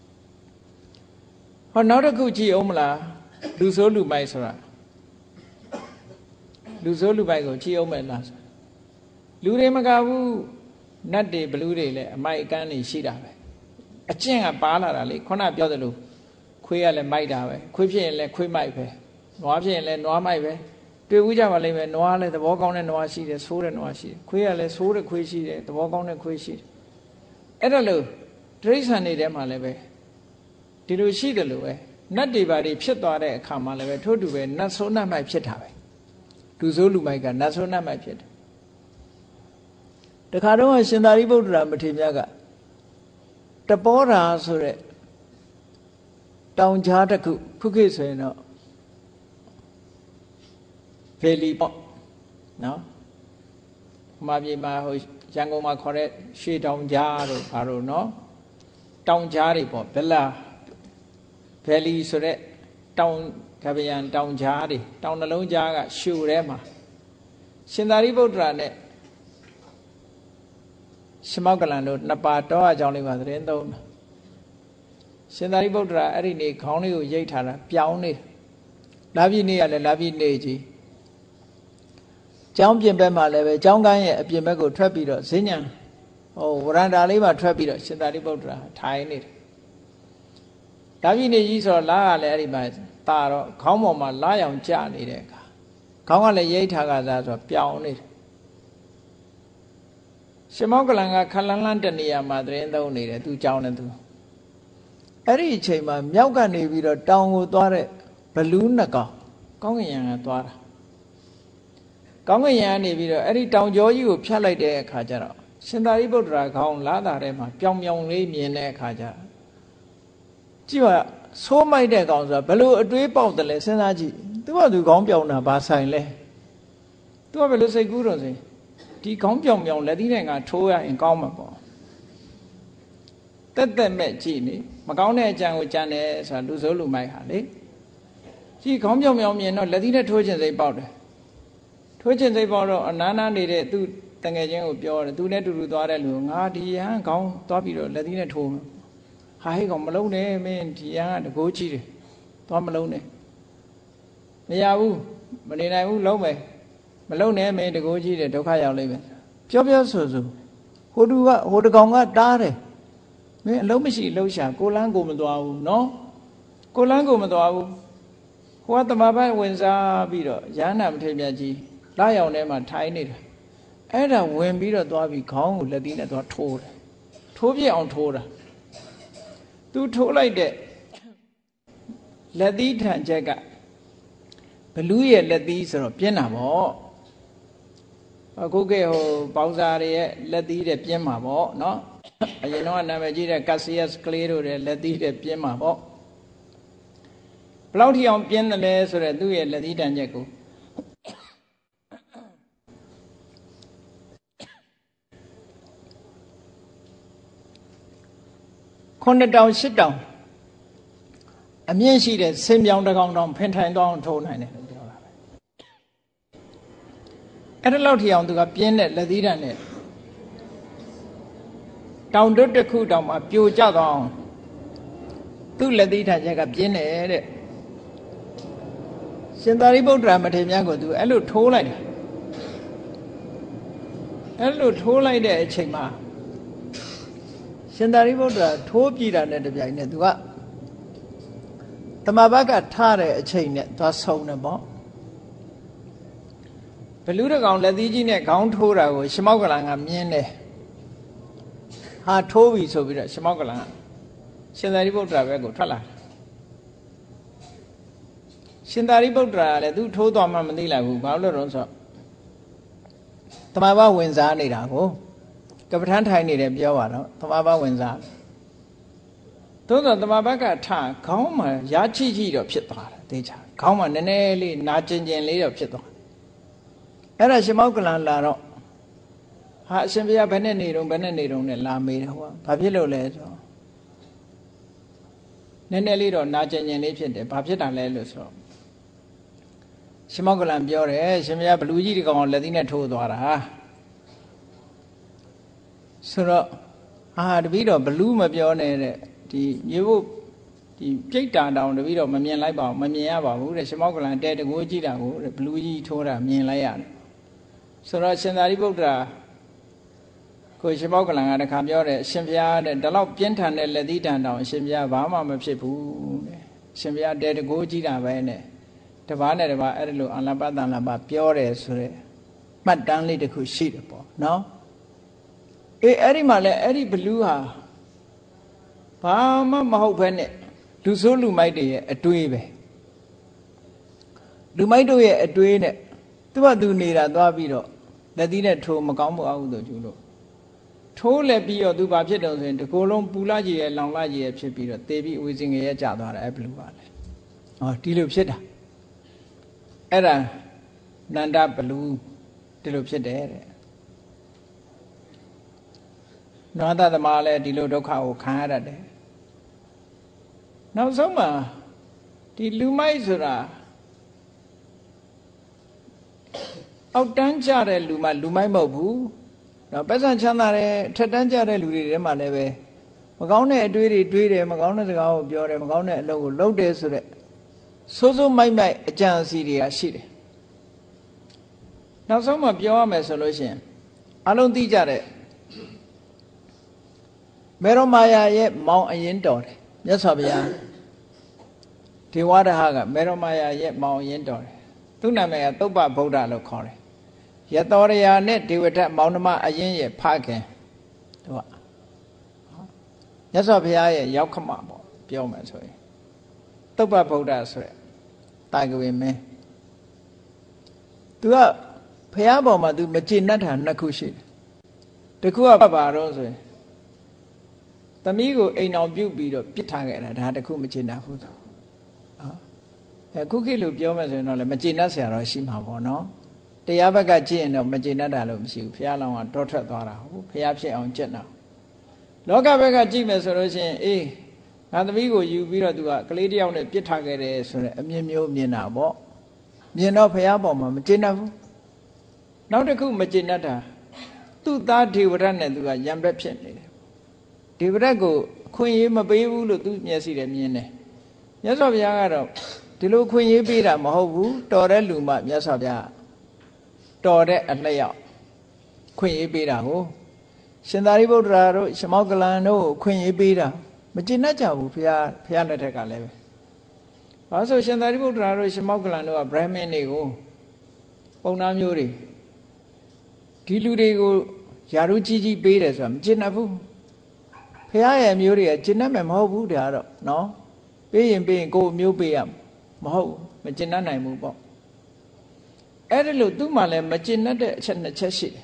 ဟောနောက်တစ်ခုကြည့်အောင်မလားလူဆိုးလူမိုက်ဆိုတာလူဆိုးလူမိုက်ကိုကြည့်အောင်မယ်လားလူတွေမကဘူးနတ်တွေဘလူးတွေလည်းအမိုက်အကန်းတွေရှိတာပဲအကျင့်ကပါလာတာလေခုနပြောသလိုခွေးကလည်းမိုက်တာပဲခွေးဖြစ်ရင်လည်းခွေးမိုက်ပဲနွားဖြစ်ရင်လည်းနွားမိုက်ပဲတွေ့ဦးကြပါလိမ့်မယ်နွားလည်းသဘောကောင်းတဲ့နွားရှိတယ်ဆိုးတဲ့နွားရှိတယ်ခွေးကလည်းဆိုးတဲ့ခွေးရှိတယ်သဘောကောင်းတဲ့ခွေးရှိတယ်အဲ့ဒါလို့တိရစ္ဆာန်တွေထဲမှာလည်းပဲဒီလိုရှိတယ်လို့ပဲနတ်တွေပါတွေဖြစ်သွားတဲ့အခါမှာလည်းပဲထို့တူပဲနတ်ဆိုးနတ်မိုက်ဖြစ်တာပဲလူဆိုးလူမိုက်ကနတ်ဆိုးနတ်မိုက်ဖြစ်တယ်တခါတော့ရှင်သာရိပုတ္တရာမထေရမြတ်ကတပောဓာဆိုတဲ့တောင်ကြားတစ်ခုခုခေတ်ဆိုရင်တော့ဗေလီပေါ့နော်မှာပြည်မှာဟိုရန်ကုန်မှာခေါ်တဲ့ရွှေတောင်ကြားတို့ဘာလို့နော်တောင်ကြားတွေပေါ့ဘယ်လားဗေလီဆိုတဲ့တောင်ကပယံတောင်ကြားတွေတောင်နှလုံးကြားကရှူထဲမှာရှင်သာရိပုတ္တရာနဲ့ရှမောက္ကလန်တို့နှစ်ပါတောအကြောင်းလေးပါသတင်းသုံးတာရှင်သာရိပုတ္တရာအဲ့ဒီနေခေါင်းလေးကိုရိတ်ထားတာပြောင်းနေလာပြီနေရလဲလာပြီနေကြီးကျောင်းပြင်ဘက်မှာလည်းပဲကျောင်းကန်းရဲ့အပြင်ဘက်ကိုထွက်ပြီးတော့ဈဉ္ဉံဟိုဝရန္တာလေးမှာထွက်ပြီးတော့ရှင်သာရိပုတ္တရာထိုင်နေတယ်လာပြီနေကြီးဆိုတော့လာကလည်းအဲ့ဒီမှာတာတော့ခေါင်းပေါ်မှာလာရောင်ကျနေတဲ့အခါခေါင်းကလည်းရိတ်ထားကစားဆိုတော့ပြောင်းနေတယ်ရှမောက္ကလန်ကခလန်းလန်းတနေရာမှာသတင်းသုံးနေတယ်သူကြောင်းနေသူအဲ့ဒီအချိန်မှာမြောက်ကနေပြီးတော့တောင်ကိုသွားတဲ့ဘလူးနှစ်ကောင်ကောင်းကင်ယံကသွားတာကောင်းကင်ယံကနေပြီးတော့အဲ့ဒီတောင်ကျောကြီးကိုဖြတ်လိုက်တဲ့အခါကျတော့ရှင်သာရိပုတ္တရာခေါင်းလာတာထဲမှာပြောင်ပြောင်လေးမြင်တဲ့အခါကျကြည့်ပါဆိုးမိုက်တဲ့ကောင်ဆိုတာဘလို့အတွေးပေါက်တယ်လဲစဉ်းစားကြည့်သူကသူခေါင်းပြောင်တာဘာဆိုင်လဲသူကဘယ်လိုစိတ်ကူးတော့စင်ဒီခေါင်းပြောင်ပြောင်လက်သီးနဲ့ငါထိုးရရင်ကောင်းမှာပေါ့တက်တက်မဲ့ကြည့်နေမကောင်းတဲ့အကြံကိုကြံတယ်ဆိုတာလူဆိုးလူမိုက်ဟာလေကြည့်ခေါင်းပြောင်ပြောင်မြင်တော့လက်သီးနဲ့ထိုးခြင်းစိတ်ပေါက်တယ်ထိုးခြင်းစိတ်ပေါက်တော့အနားနာနေတဲ့သူ့တငယ်ချင်းကိုပြောတယ်သူနဲ့တူတူသွားတဲ့လူငါဒီရန်ခေါင်းသွားပြီးတော့လက်သီးနဲ့ထိုးမယ်ဟာဟဲ့ကောင်မလုံးနဲ့မင်းဒီရန်ကတကိုးကြီးတယ်သွားမလုံးနဲ့မရဘူးမနေနိုင်ဘူးလုံးမယ်မလုံးနဲ့မင်းတကိုးကြီးတယ်ဒုက္ခရောက်လိမ့်မယ်ပြောပြောဆိုဆိုဟိုတူကဟိုတကောင်ကတားတယ်မင်းအလုံးမရှိလှုပ်ရှာကိုလန်းကိုမသွားဘူးနော်ကိုလန်းကိုမသွားဘူးဟိုကတမဘတ်ဝင်စားပြီးတော့ရဟန္တာမထေရမြတ်ကြီးလာရောင်ထဲမှာထိုင်နေတာအဲ့ဒါဝင်ပြီးတော့သွားပြီးခေါင်းကိုလက်သီးနဲ့သွားထိုးတယ်ထိုးပြအောင်ထိုးတာသူထိုးလိုက်တဲ့လက်သီးထန်ချက်ကဘလူးရဲ့လက်သီးဆိုတော့ပြင်းတာပေါ့အခုကဟိုပေါင်းစားတွေရဲ့လက်သီးတွေပြင်းမှာပေါ့နော်အရင်တော့နာမည်ကြီးတဲ့ Cassius Clay တို့ရဲ့လက်သီးတွေပြင်းမှာပေါ့ဘလောက်ထိအောင်ပြင်းတယ်လဲဆိုတော့သူ့ရဲ့လက်သီးတန်ချက်ကိုခုနှစ်တောင်ရှစ်တောင်အမြင့်ရှိတဲ့ဆင်းပြောင်းတစ်ကောင်တောင်ဖင်ထိုင်တော့ထိုးနိုင်တယ်လို့ပြောတာပဲအဲ့ဒါလောက်ထိအောင်သူကပြင်းတဲ့လက်သီးတန်နဲ့တောင်တွတ်တစ်ခုတောင်မှပြိုကျသွားအောင်သူ့လက်သီးထန်ချက်ကပြင်းတယ်တဲ့ရှင်သာရိပုတ္တရာမထေရမြတ်ကိုသူအဲ့လိုထိုးလိုက်တယ်အဲ့လိုထိုးလိုက်တဲ့အချိန်မှာရှင်သာရိပုတ္တရာထိုးပြည်တာနဲ့တပြိုင်နက်သူကတမဘကထားတဲ့အချိန်နဲ့သွားဆုံးတယ်ပေါ့ဘလူးတကောင်လက်သီးကြီးနဲ့ခေါင်းထိုးတာကိုရှမောက္ကလန်ကမြင်တယ်ဟာထိုးပြီဆိုပြီးတော့ရှမောက္ကလန်ကရှင်သာရိပုတ္တရာဘက်ကိုထွက်လာတယ်ရှင်သာရိပုတ္တရာလည်းသူထိုးသွားမှမသိလိုက်ဘူးဘာလို့လဲဆိုတော့တမဘဝင်စားနေတာကိုကပ္ပဋ္ဌာန်းထိုင်နေတယ်ပြောပါတော့သမာဘဝင်စားသို့သောသမာဘကထခေါင်းမှာရာချိချိတော့ဖြစ်သွားတယ်သိချာခေါင်းမှာနည်းနည်းလေးနာကျင်ကျင်လေးတော့ဖြစ်သွားအဲ့ဒါရှင်မောက္ကလန်လာတော့ဟာအရှင်ဘုရားဘယ်နဲ့နေတုံးဘယ်နဲ့နေတုံးနဲ့လာမေးတယ်ဟောဘာဖြစ်လို့လဲဆိုတော့နည်းနည်းလေးတော့နာကျင်ကျင်လေးဖြစ်တယ်ဘာဖြစ်တာလဲလို့ဆိုတော့ရှင်မောက္ကလန်ပြောတယ်ရှင်ဘုရားဘလူကြီးဒီကောင်လက်သီးနဲ့ထိုးသွားတာဆိုတော့အာတပည့်တော်ဘလူးမပြောနဲ့တဲ့ဒီမြေဖို့ဒီပြိတ္တာတောင်တပည့်တော်မမြင်လိုက်ပါဘူးမမြင်ရပါဘူးတဲ့ရှင်မောက္ကလန်တဲတကိုးကြည့်တာကိုတဲ့ဘလူးကြီးထိုးတာမြင်လိုက်ရတယ်ဆိုတော့ရှင်သာရိပုတ္တရာကိုရှင်မောက္ကလန်ကတခါပြောတယ်အရှင်ဘုရားတဲ့ဒီလောက်ပြင်းထန်တဲ့လက်သီးတန်တောင်အရှင်ဘုရားဘာမှမဖြစ်ဘူးတဲ့အရှင်ဘုရားတဲတကိုးကြည့်တာပဲနဲ့တပားနဲ့တပားအဲ့ဒါလိုအလပတန်လပပြောတယ်ဆိုတဲ့မှတ်တမ်းလေးတစ်ခုရှိတယ်ပေါ့နော်အေးအဲ့ဒီမှာလဲအဲ့ဒီဘလူးဟာဘာမှမဟုတ်ဘဲနဲ့လူဆိုးလူမိုက်တွေရဲ့အတွေးပဲလူမိုက်တို့ရဲ့အတွေးနဲ့သူ့ဘာသူနေတာသွားပြီးတော့လက်သီးနဲ့ထိုးမကောင်းမအောင်လို့ကျူလို့ထိုးလက်ပြီးတော့သူဘာဖြစ်တော့ဆိုရင်ဒီကိုယ်လုံးပူလာကြီးရဲ့လောင်လာကြီးရဲ့ဖြစ်ပြီးတော့တေပြီးဝေစင်ငယ်ရဲ့ကြာသွားတယ်အဲ့ဘလူးပါလေဟောဒီလိုဖြစ်တာအဲ့ဒါနန္ဒဘလူးဒီလိုဖြစ်တယ်တဲ့နဝတသမားလည်းဒီလိုဒုက္ခကိုခံရတတ်တယ်နောက်ဆုံးမှာဒီလူမိုက်ဆိုတာအောက်တန်းကြတဲ့လူမှလူမိုက်မဟုတ်ဘူးနော်ပတ်စံချမ်းသာတဲ့ထက်တန်းကြတဲ့လူတွေထဲမှာလည်းပဲမကောင်းတဲ့အတွေးတွေတွေးတယ်မကောင်းတဲ့စကားကိုပြောတယ်မကောင်းတဲ့အလုပ်ကိုလုပ်တယ်ဆိုတဲ့ဆိုးဆိုးမိုက်မိုက်အကြံအစီတွေကရှိတယ်နောက်ဆုံးမှာပြောရမယ်ဆိုလို့ရှိရင်အလုံးသိကြတဲ့မေရမာယာရဲ့မောင်အရင်တော်တယ်မြတ်စွာဘုရားဒေဝရဟကမေရမာယာရဲ့မောင်အရင်တော်တယ်သူ့နာမည်ကသုပ္ပဗုဒ္ဓလို့ခေါ်တယ်ယတောရယာနဲ့ဒေဝထမောင်နှမအရင်ရဲ့ဖခင်သူကမြတ်စွာဘုရားရဲ့ရောက်ခမပေါ့ပြောမယ်ဆိုရင်သုပ္ပဗုဒ္ဓဆိုတဲ့တာကဝေမင်းသူကဘုရားပေါ်မှာသူမကျေနပ်တာနှစ်ခုရှိတယ်တစ်ခုကဘာတော့ဆိုရင်သမီးကိုအိမ်အောင်ပြုတ်ပြီးတော့ပြစ်ထားခဲ့တာဒါတခုမကျေနပ်ဘူးဆိုနော်အခုခေတ်လို့ပြောမယ်ဆိုရင်တော့လည်းမကျေနပ်စရာတော့ရှိမှာပေါ့နော်တရားဘက်ကကြည့်ရင်တော့မကျေနပ်တာလို့မရှိဘူးဘုရားလောင်းကတောထွက်သွားတာဟုတ်ဘုရားဖြစ်အောင်ကြက်တာလောကဘက်ကကြည့်မယ်ဆိုလို့ရှိရင်အေးငါသမီးကိုယူပြီးတော့သူကကလေးတယောက်နဲ့ပြစ်ထားခဲ့တယ်ဆိုတဲ့အမြင်မျိုးမြင်တာပေါ့မြင်တော့ဘုရားပေါ်မှာမကျေနပ်ဘူးနောက်တစ်ခုမကျေနပ်တာသူ့သားဒေဝရတ်နဲ့သူကရံပက်ဖြစ်နေတယ်ဒေဝရတ်ကိုခွင့်ရေးမပေးဘူးလို့သူမျက်စိနဲ့မြင်တယ်မြတ်စွာဘုရားကတော့ဒီလိုခွင့်ရေးပေးတာမဟုတ်ဘူးတော်တဲ့လူမှမြတ်စွာဘုရားတော်တဲ့အလျောက်ခွင့်ရေးပေးတာကိုရှင်သာရိပုတ္တရာတို့ရှင်မောက္ကလန်တို့ခွင့်ရေးပေးတာမကျေနပ်ကြဘူးဘုရားဘုရားလက်ထက်ကလည်းပဲဘာလို့ဆိုရှင်သာရိပုတ္တရာတို့ရှင်မောက္ကလန်တို့ကဗြဟ္မင်းတွေကိုပုံနာမျိုးတွေဒီလူတွေကိုယာရုကြီးကြီးပေးတယ်ဆိုတာမကျေနပ်ဘူးဘုရားရဲ့မျိုးတွေကကျေနပ်မယ်မဟုတ်ဘူးဒါတော့နော်ပေးရင်ပေးရင်ကိုယ်မျိုးပေးရမဟုတ်မကျေနပ်နိုင်ဘူးပေါ့အဲ့ဒါလို့သူ့မှာလည်းမကျေနပ်တဲ့အချက်နှစ်ချက်ရှိတယ်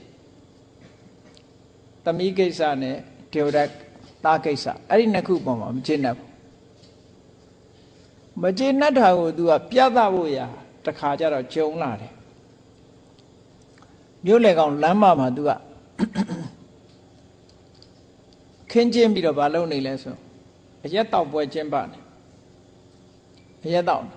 သမီးကိစ္စနဲ့ဒေဝရတ်သားကိစ္စအဲ့ဒီနှစ်ခုပေါ်မှာမကျေနပ်ဘူးမကျေနပ်တာကိုသူကပြသဖို့ရာတခါကျတော့ဂျုံလာတယ်မြို့လေကောင်လမ်းမမှာသူကခင်းကျင်းပြီးတော့မလုပ်နေလဲဆိုအရက်တောက်ပွဲကျင်းပတယ်အရက်တောက်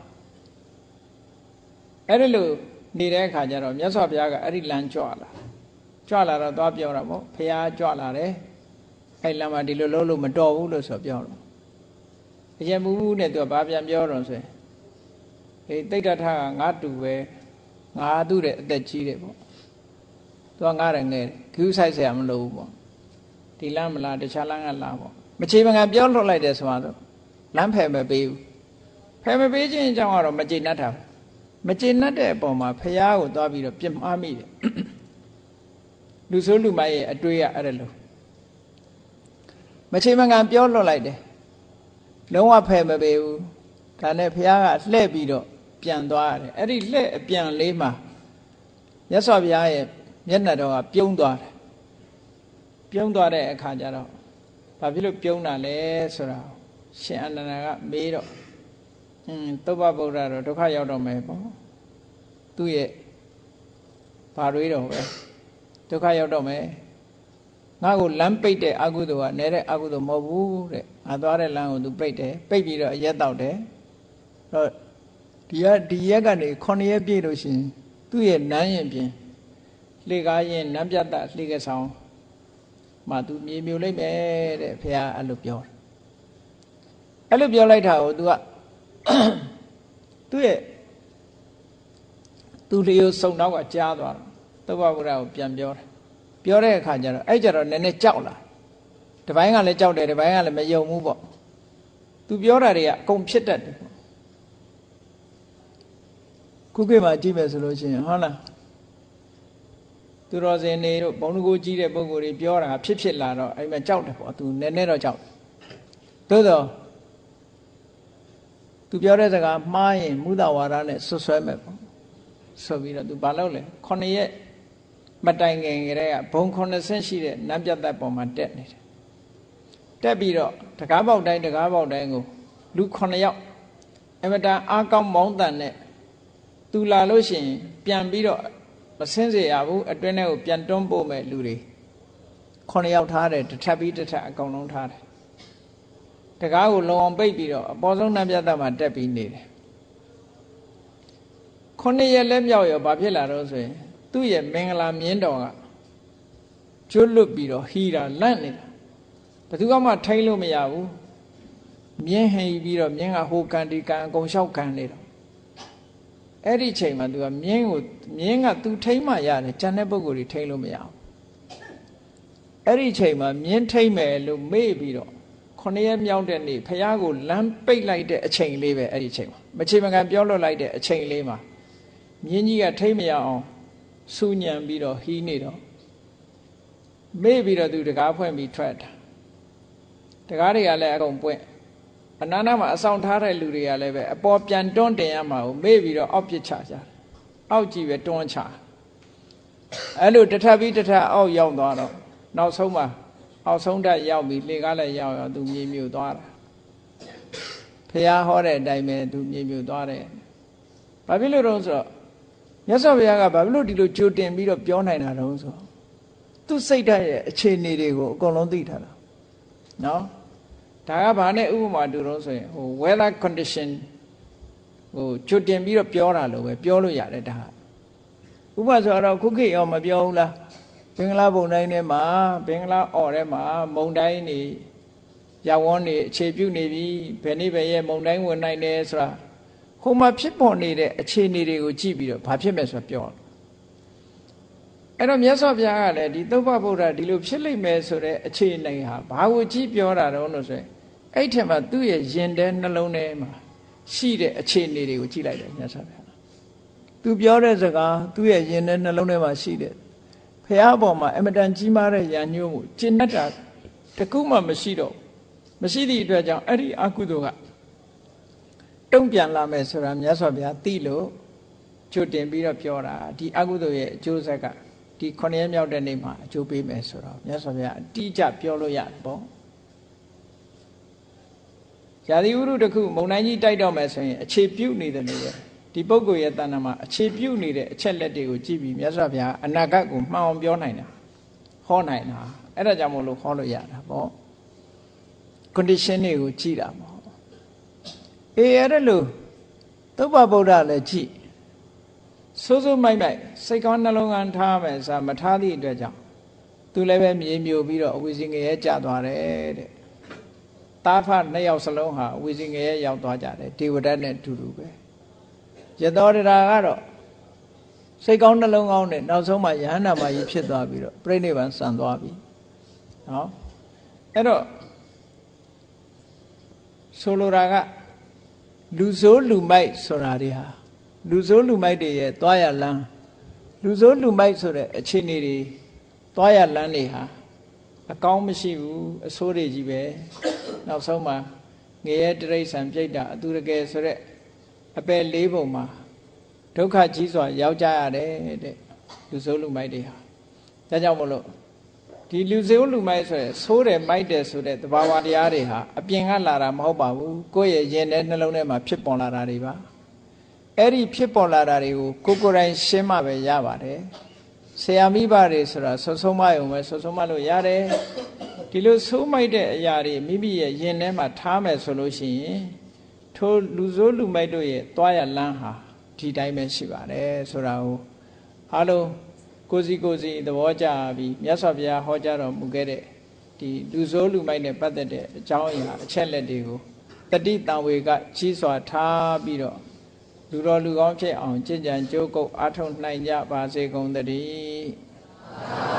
အဲ့ဒီလိုနေတဲ့အခါကျတော့မြတ်စွာဘုရားကအဲ့ဒီလမ်းကြွလာကြွလာတော့သွားပြောတာပေါ့ဘုရားကြွလာတယ်အဲ့လမ်းမှာဒီလိုလုပ်လို့မတော်ဘူးလို့ဆိုပြောတော့အရင်မူးမူးနဲ့သူကဘာပြန်ပြောတော့ဆိုရင်ဟေးတိတ်တထကငါတူပဲငါသူ့တဲ့အသက်ကြီးတယ်ပေါ့သူကငါရငယ်ဂူးဆိုင်ဆရာမလို့ဘူးပေါ့ဒီလမ်းမလားတခြားလမ်းကလားပေါ့မချေမငံပြောလွှတ်လိုက်တယ်ဆိုတော့လမ်းဖယ်မပေးဘူးဖယ်မပေးခြင်းအကြောင်းကတော့မကျေနပ်တာမကျေနပ်တဲ့အပေါ်မှာဖះကိုသွားပြီးတော့ပြစ်မှားမိတယ်လူဆိုးလူမိုက်ရဲ့အတွေ့ရအဲ့ဒါလို့မချေမငံပြောလွှတ်လိုက်တယ်လုံးဝဖယ်မပေးဘူးဒါနဲ့ဖះကလှည့်ပြီးတော့ပြန်သွားရတယ်အဲ့ဒီလှည့်အပြန်လေးမှာမြတ်စွာဘုရားရဲ့မျက်နှာတော်ကပြုံးသွားတယ်ပြုံးသွားတဲ့အခါကျတော့ဘာဖြစ်လို့ပြုံးတာလဲဆိုတာရှင်အနန္ဒာကမေးတော့အင်းသုဘဗုဒ္ဓတော့ဒုက္ခရောက်တော့မယ်ပေါ့သူ့ရဲ့ဘာတွေတော့ပဲဒုက္ခရောက်တော့မယ်ငါ့ကိုလမ်းပိတ်တဲ့အကုသိုလ်ကနဲတဲ့အကုသိုလ်မဟုတ်ဘူးတဲ့ငါသွားတဲ့လမ်းကိုသူပိတ်တယ်ပိတ်ပြီးတော့အရက်တောက်တယ်တော့ဒီကဒီရက်ကနေခုနှစ်ရက်ပြည့်လို့ရှိရင်သူ့ရဲ့နန်းရင်ပြင်လှေကားရင်နန်းပြတ်တာလှေကဆောင်မှသူမြေမြူလိုက်မယ်တဲ့ဘုရားအဲ့လိုပြောတယ်အဲ့လိုပြောလိုက်တာကို तू ကသူ့ရဲ့သူ့လျောစုံတော့ကကြားသွားတော့သုဘဗုဒ္ဓကိုပြန်ပြောတယ်ပြောတဲ့အခါကျတော့အဲ့ကြတော့နည်းနည်းကြောက်လာတပိုင်းကလည်းကြောက်တယ်တပိုင်းကလည်းမယုံဘူးပေါ့ तू ပြောတာတွေကအကုန်ဖြစ်တတ်တယ်ပေါ့ခုခေတ်မှာကြည့်မယ်ဆိုလို့ရှိရင်ဟုတ်လားသူတော်စင်တွေတို့ဘုံတကူကြီးတဲ့ပုံကိုယ်တွေပြောတာဖြစ်ဖြစ်လာတော့အဲ့မှာကြောက်တယ်ပေါ့ तू နည်းနည်းတော့ကြောက်တယ်သို့တော့ तू ပြောတဲ့စကားမှားရင်မုဒဝါဒနဲ့ဆွဆွဲမဲ့ပေါ့ဆိုပြီးတော့ तू ဘာလုပ်လဲခုနှစ်ရက်မတိုင်ခင်ကတည်းကဘုံခုနှစ်ဆင့်ရှိတဲ့နတ်ပြတ်သက်ပေါ်မှာတက်နေတယ်တက်ပြီးတော့တကားပေါက်တိုင်းတကားပေါက်တိုင်းကိုလူခုနှစ်ယောက်အမတန်အားကောင်းမောင်းတန်နဲ့ तू လာလို့ရှိရင်ပြန်ပြီးတော့မစင်းစေရဘူးအတွင်းထဲကိုပြန်တွန်းပို့မဲ့လူတွေခုနှစ်ယောက်ထားတယ်တစ်ထပ်ပြီးတစ်ထပ်အကောင်လုံးထားတယ်တကားကိုလုံအောင်ပိတ်ပြီးတော့အပေါ်ဆုံးနတ်ပြတ်သက်မှာတက်ပြီးနေတယ်ခုနှစ်ရက်လက်မြောက်ရောဘာဖြစ်လာတော့ဆိုရင်သူ့ရဲ့မင်္ဂလာမြင်းတော်ကကျွတ်လွတ်ပြီးတော့ဟီတာလန့်နေတာဘယ်သူမှထိန်းလို့မရဘူးမြင်းဟိပြီးတော့မြင်းကဟိုကန်ဒီကန်အကုန်လျှောက်ကန်နေတော့အဲ့ဒီချိန်မှာသူကမြင်းကိုမြင်းကသူထိန်းမှရတယ်ကျန်တဲ့ပုဂ္ဂိုလ်တွေထိန်းလို့မရဘူးအဲ့ဒီချိန်မှာမြင်းထိန်းမယ်လို့မေ့ပြီးတော့ခုနှစ်ရက်မြောက်တဲ့နေ့ဖះကိုလမ်းပိတ်လိုက်တဲ့အချိန်လေးပဲအဲ့ဒီချိန်မှာမချေမကန်ပြောလွတ်လိုက်တဲ့အချိန်လေးမှာမြင်းကြီးကထိမ့်မရအောင်စူညံပြီးတော့ဟီးနေတော့မေ့ပြီးတော့သူတကားဖွင့်ပြီးထွက်တာတကားတွေကလည်းအကုန်ပွင့်အနာနာမှာအဆောင်ထားတဲ့လူတွေကလည်းပဲအပေါ်ပြန်တွန်းတင်ရမှာကိုမေ့ပြီးတော့အောက်ပစ်ချကြတယ်အောက်ကြည့်ပဲတွန်းချအဲ့လိုတစ်ထပ်ပြီးတစ်ထပ်အောက်ရောက်သွားတော့နောက်ဆုံးမှာအောက်ဆုံးတက်ရောက်ပြီးလှေကားလည်းရောက်ရောသူမြေမြူသွားတာဖះဟောတဲ့အတိုင်းပဲသူမြေမြူသွားတယ်ဘာဖြစ်လို့တော့ဆိုတော့မြတ်စွာဘုရားကဘာဖြစ်လို့ဒီလိုကြိုတင်ပြီးတော့ပြောနိုင်တာတုံးဆိုသူစိတ်ဓာတ်ရဲ့အခြေအနေတွေကိုအကုန်လုံးသိထားတာနော်ဒါကဘာနဲ့ဥပမာတူတော့ဆိုရင်ဟို weather condition ဟိုကြိုတင်ပြီးတော့ပြောတာလို့ပဲပြောလို့ရတယ်ဒါဥပမာဆိုတော့ခုခေတ်ရောမပြောဘူးလားဘင်္ဂလားဘုံတိုင်းထဲမှာဘင်္ဂလားအော်ထဲမှာမုန်တိုင်းနေရဝန်းနေအခြေပြုနေပြီဘယ်နေ့ပဲရဲ့မုန်တိုင်းဝင်နိုင်တယ်ဆိုတာဟိုမှာဖြစ်ပေါ်နေတဲ့အခြေအနေတွေကိုကြည့်ပြီးတော့ဘာဖြစ်မယ်ဆိုတာပြောအဲ့တော့မြတ်စွာဘုရားကလည်းဒီသုဘဗုဒ္ဓဒီလိုဖြစ်လိမ့်မယ်ဆိုတဲ့အခြေအနေဟာဘာကိုကြည့်ပြောတာတော့လို့ဆိုရင်အဲ့ထက်မှသူ့ရဲ့ရင်ထဲနှလုံးထဲမှာရှိတဲ့အခြေအနေတွေကိုကြည့်လိုက်တယ်မြတ်စွာဘုရားသူပြောတဲ့စကားသူ့ရဲ့ရင်ထဲနှလုံးထဲမှာရှိတဲ့ဘုရားပေါ်မှာအမတန်ကြီးမားတဲ့ဉာဏ်ညို့မှုကျင့်တတ်တာတခုမှမရှိတော့မရှိသည့်အတွက်ကြောင့်အဲ့ဒီအကုသိုလ်ကတုံ့ပြန်လာမယ်ဆိုတာမြတ်စွာဘုရားသိလို့ကြိုတင်ပြီးတော့ပြောတာဒီအကုသိုလ်ရဲ့အကျိုးဆက်ကဒီခုနှစ်ရက်မြောက်တဲ့နေ့မှာအကျိုးပေးမယ်ဆိုတော့မြတ်စွာဘုရားအတိအကျပြောလို့ရတယ်ပေါ့ဇာတိဥရုတစ်ခုမုံတိုင်းကြီးတိုက်တော့မယ်ဆိုရင်အခြေပြုတ်နေတယ်လို့ပဲဒီပုဂ္ဂိုလ်ရဲ့တဏ္ဍာမှာအခြေပြုတ်နေတဲ့အချက်လက်တွေကိုကြည့်ပြီးမြတ်စွာဘုရားအနာဂတ်ကိုမှန်အောင်ပြောနိုင်တာဟောနိုင်တာအဲ့ဒါကြောင့်မို့လို့ဟောလို့ရတာပေါ့ condition တွေကိုကြည့်တာပေါ့အေးအဲ့ဒါလို့သုဘဗုဒ္ဓလည်းကြည့်စိုးစိုးမိုက်မိုက်စိတ်ကောင်းနှလုံးသားထားမယ်ဆိုမထားသည့်အတွက်ကြောင့်သူလည်းပဲမြေမြူပြီးတော့အဝိဇ္ဇငရဲကျသွားတယ်တဲ့တာဖနှစ်ယောက်စလုံးဟာအဝိဇ္ဇငရဲရောက်သွားကြတယ်ဒေဝဒတ်နဲ့အတူတူပဲယသောတရာကတော့စိတ်ကောင်းနှလုံးကောင်းနဲ့နောက်ဆုံးမှယဟန္တာမကြီးဖြစ်သွားပြီးတော့ပြိဋိဘံဆံသွားပြီနော်အဲ့တော့ဆိုလိုတာကလူဆိုးလူမိုက်ဆိုတာတွေဟာလူဆိုးလူမိုက်တွေရဲ့သွားရလမ်းလူဆိုးလူမိုက်ဆိုတဲ့အခြေအနေတွေသွားရလမ်းတွေဟာအကောင်းမရှိဘူးအဆိုးတွေကြီးပဲနောက်ဆုံးမှာငရဲတိရစ္ဆာန်ပြိတ္တာအတူတကယ်ဆိုတဲ့အပယ်လေးပုံမှာဒုက္ခကြီးစွာရောက်ကြရတယ်တဲ့လူဆိုးလူမိုက်တွေဟာဒါကြောင့်မလို့ဒီလူစိတ်လူမိုက်ဆိုရယ်ဆိုးတယ်မိုက်တယ်ဆိုတဲ့သဘာဝတရားတွေဟာအပြင်ကလာတာမဟုတ်ပါဘူးကိုယ့်ရဲ့ရင်ထဲနှလုံးထဲမှာဖြစ်ပေါ်လာတာတွေပါအဲ့ဒီဖြစ်ပေါ်လာတာတွေကိုကိုယ်ကိုယ်တိုင်ရှင်းမှပဲရပါတယ်ဆရာမိဘတွေဆိုတာဆွဆုံးမယုံပဲဆွဆုံးမလို့ရတယ်ဒီလိုဆိုးမိုက်တဲ့အရာတွေမိမိရဲ့ရင်ထဲမှာထားမယ်ဆိုလို့ရှိရင်ထိုလူဆိုးလူမိုက်တို့ရဲ့တွားရလန်းဟာဒီတိုင်းပဲရှိပါတယ်ဆိုတာကိုအားလုံးကိုစီကိုစီသဘောကျပြီးမြတ်စွာဘုရားဟောကြားတော်မူခဲ့တဲ့ဒီလူဆိုးလူမိုက်နဲ့ပတ်သက်တဲ့အကြောင်းအရာအချက်လက်တွေကိုတတိတံဝေကကြီးစွာထားပြီးတော့လူတော်လူကောင်းဖြစ်အောင်ကြည်ကြံကြိုးကုပ်အားထုတ်နိုင်ကြပါစေကုန်သတည်း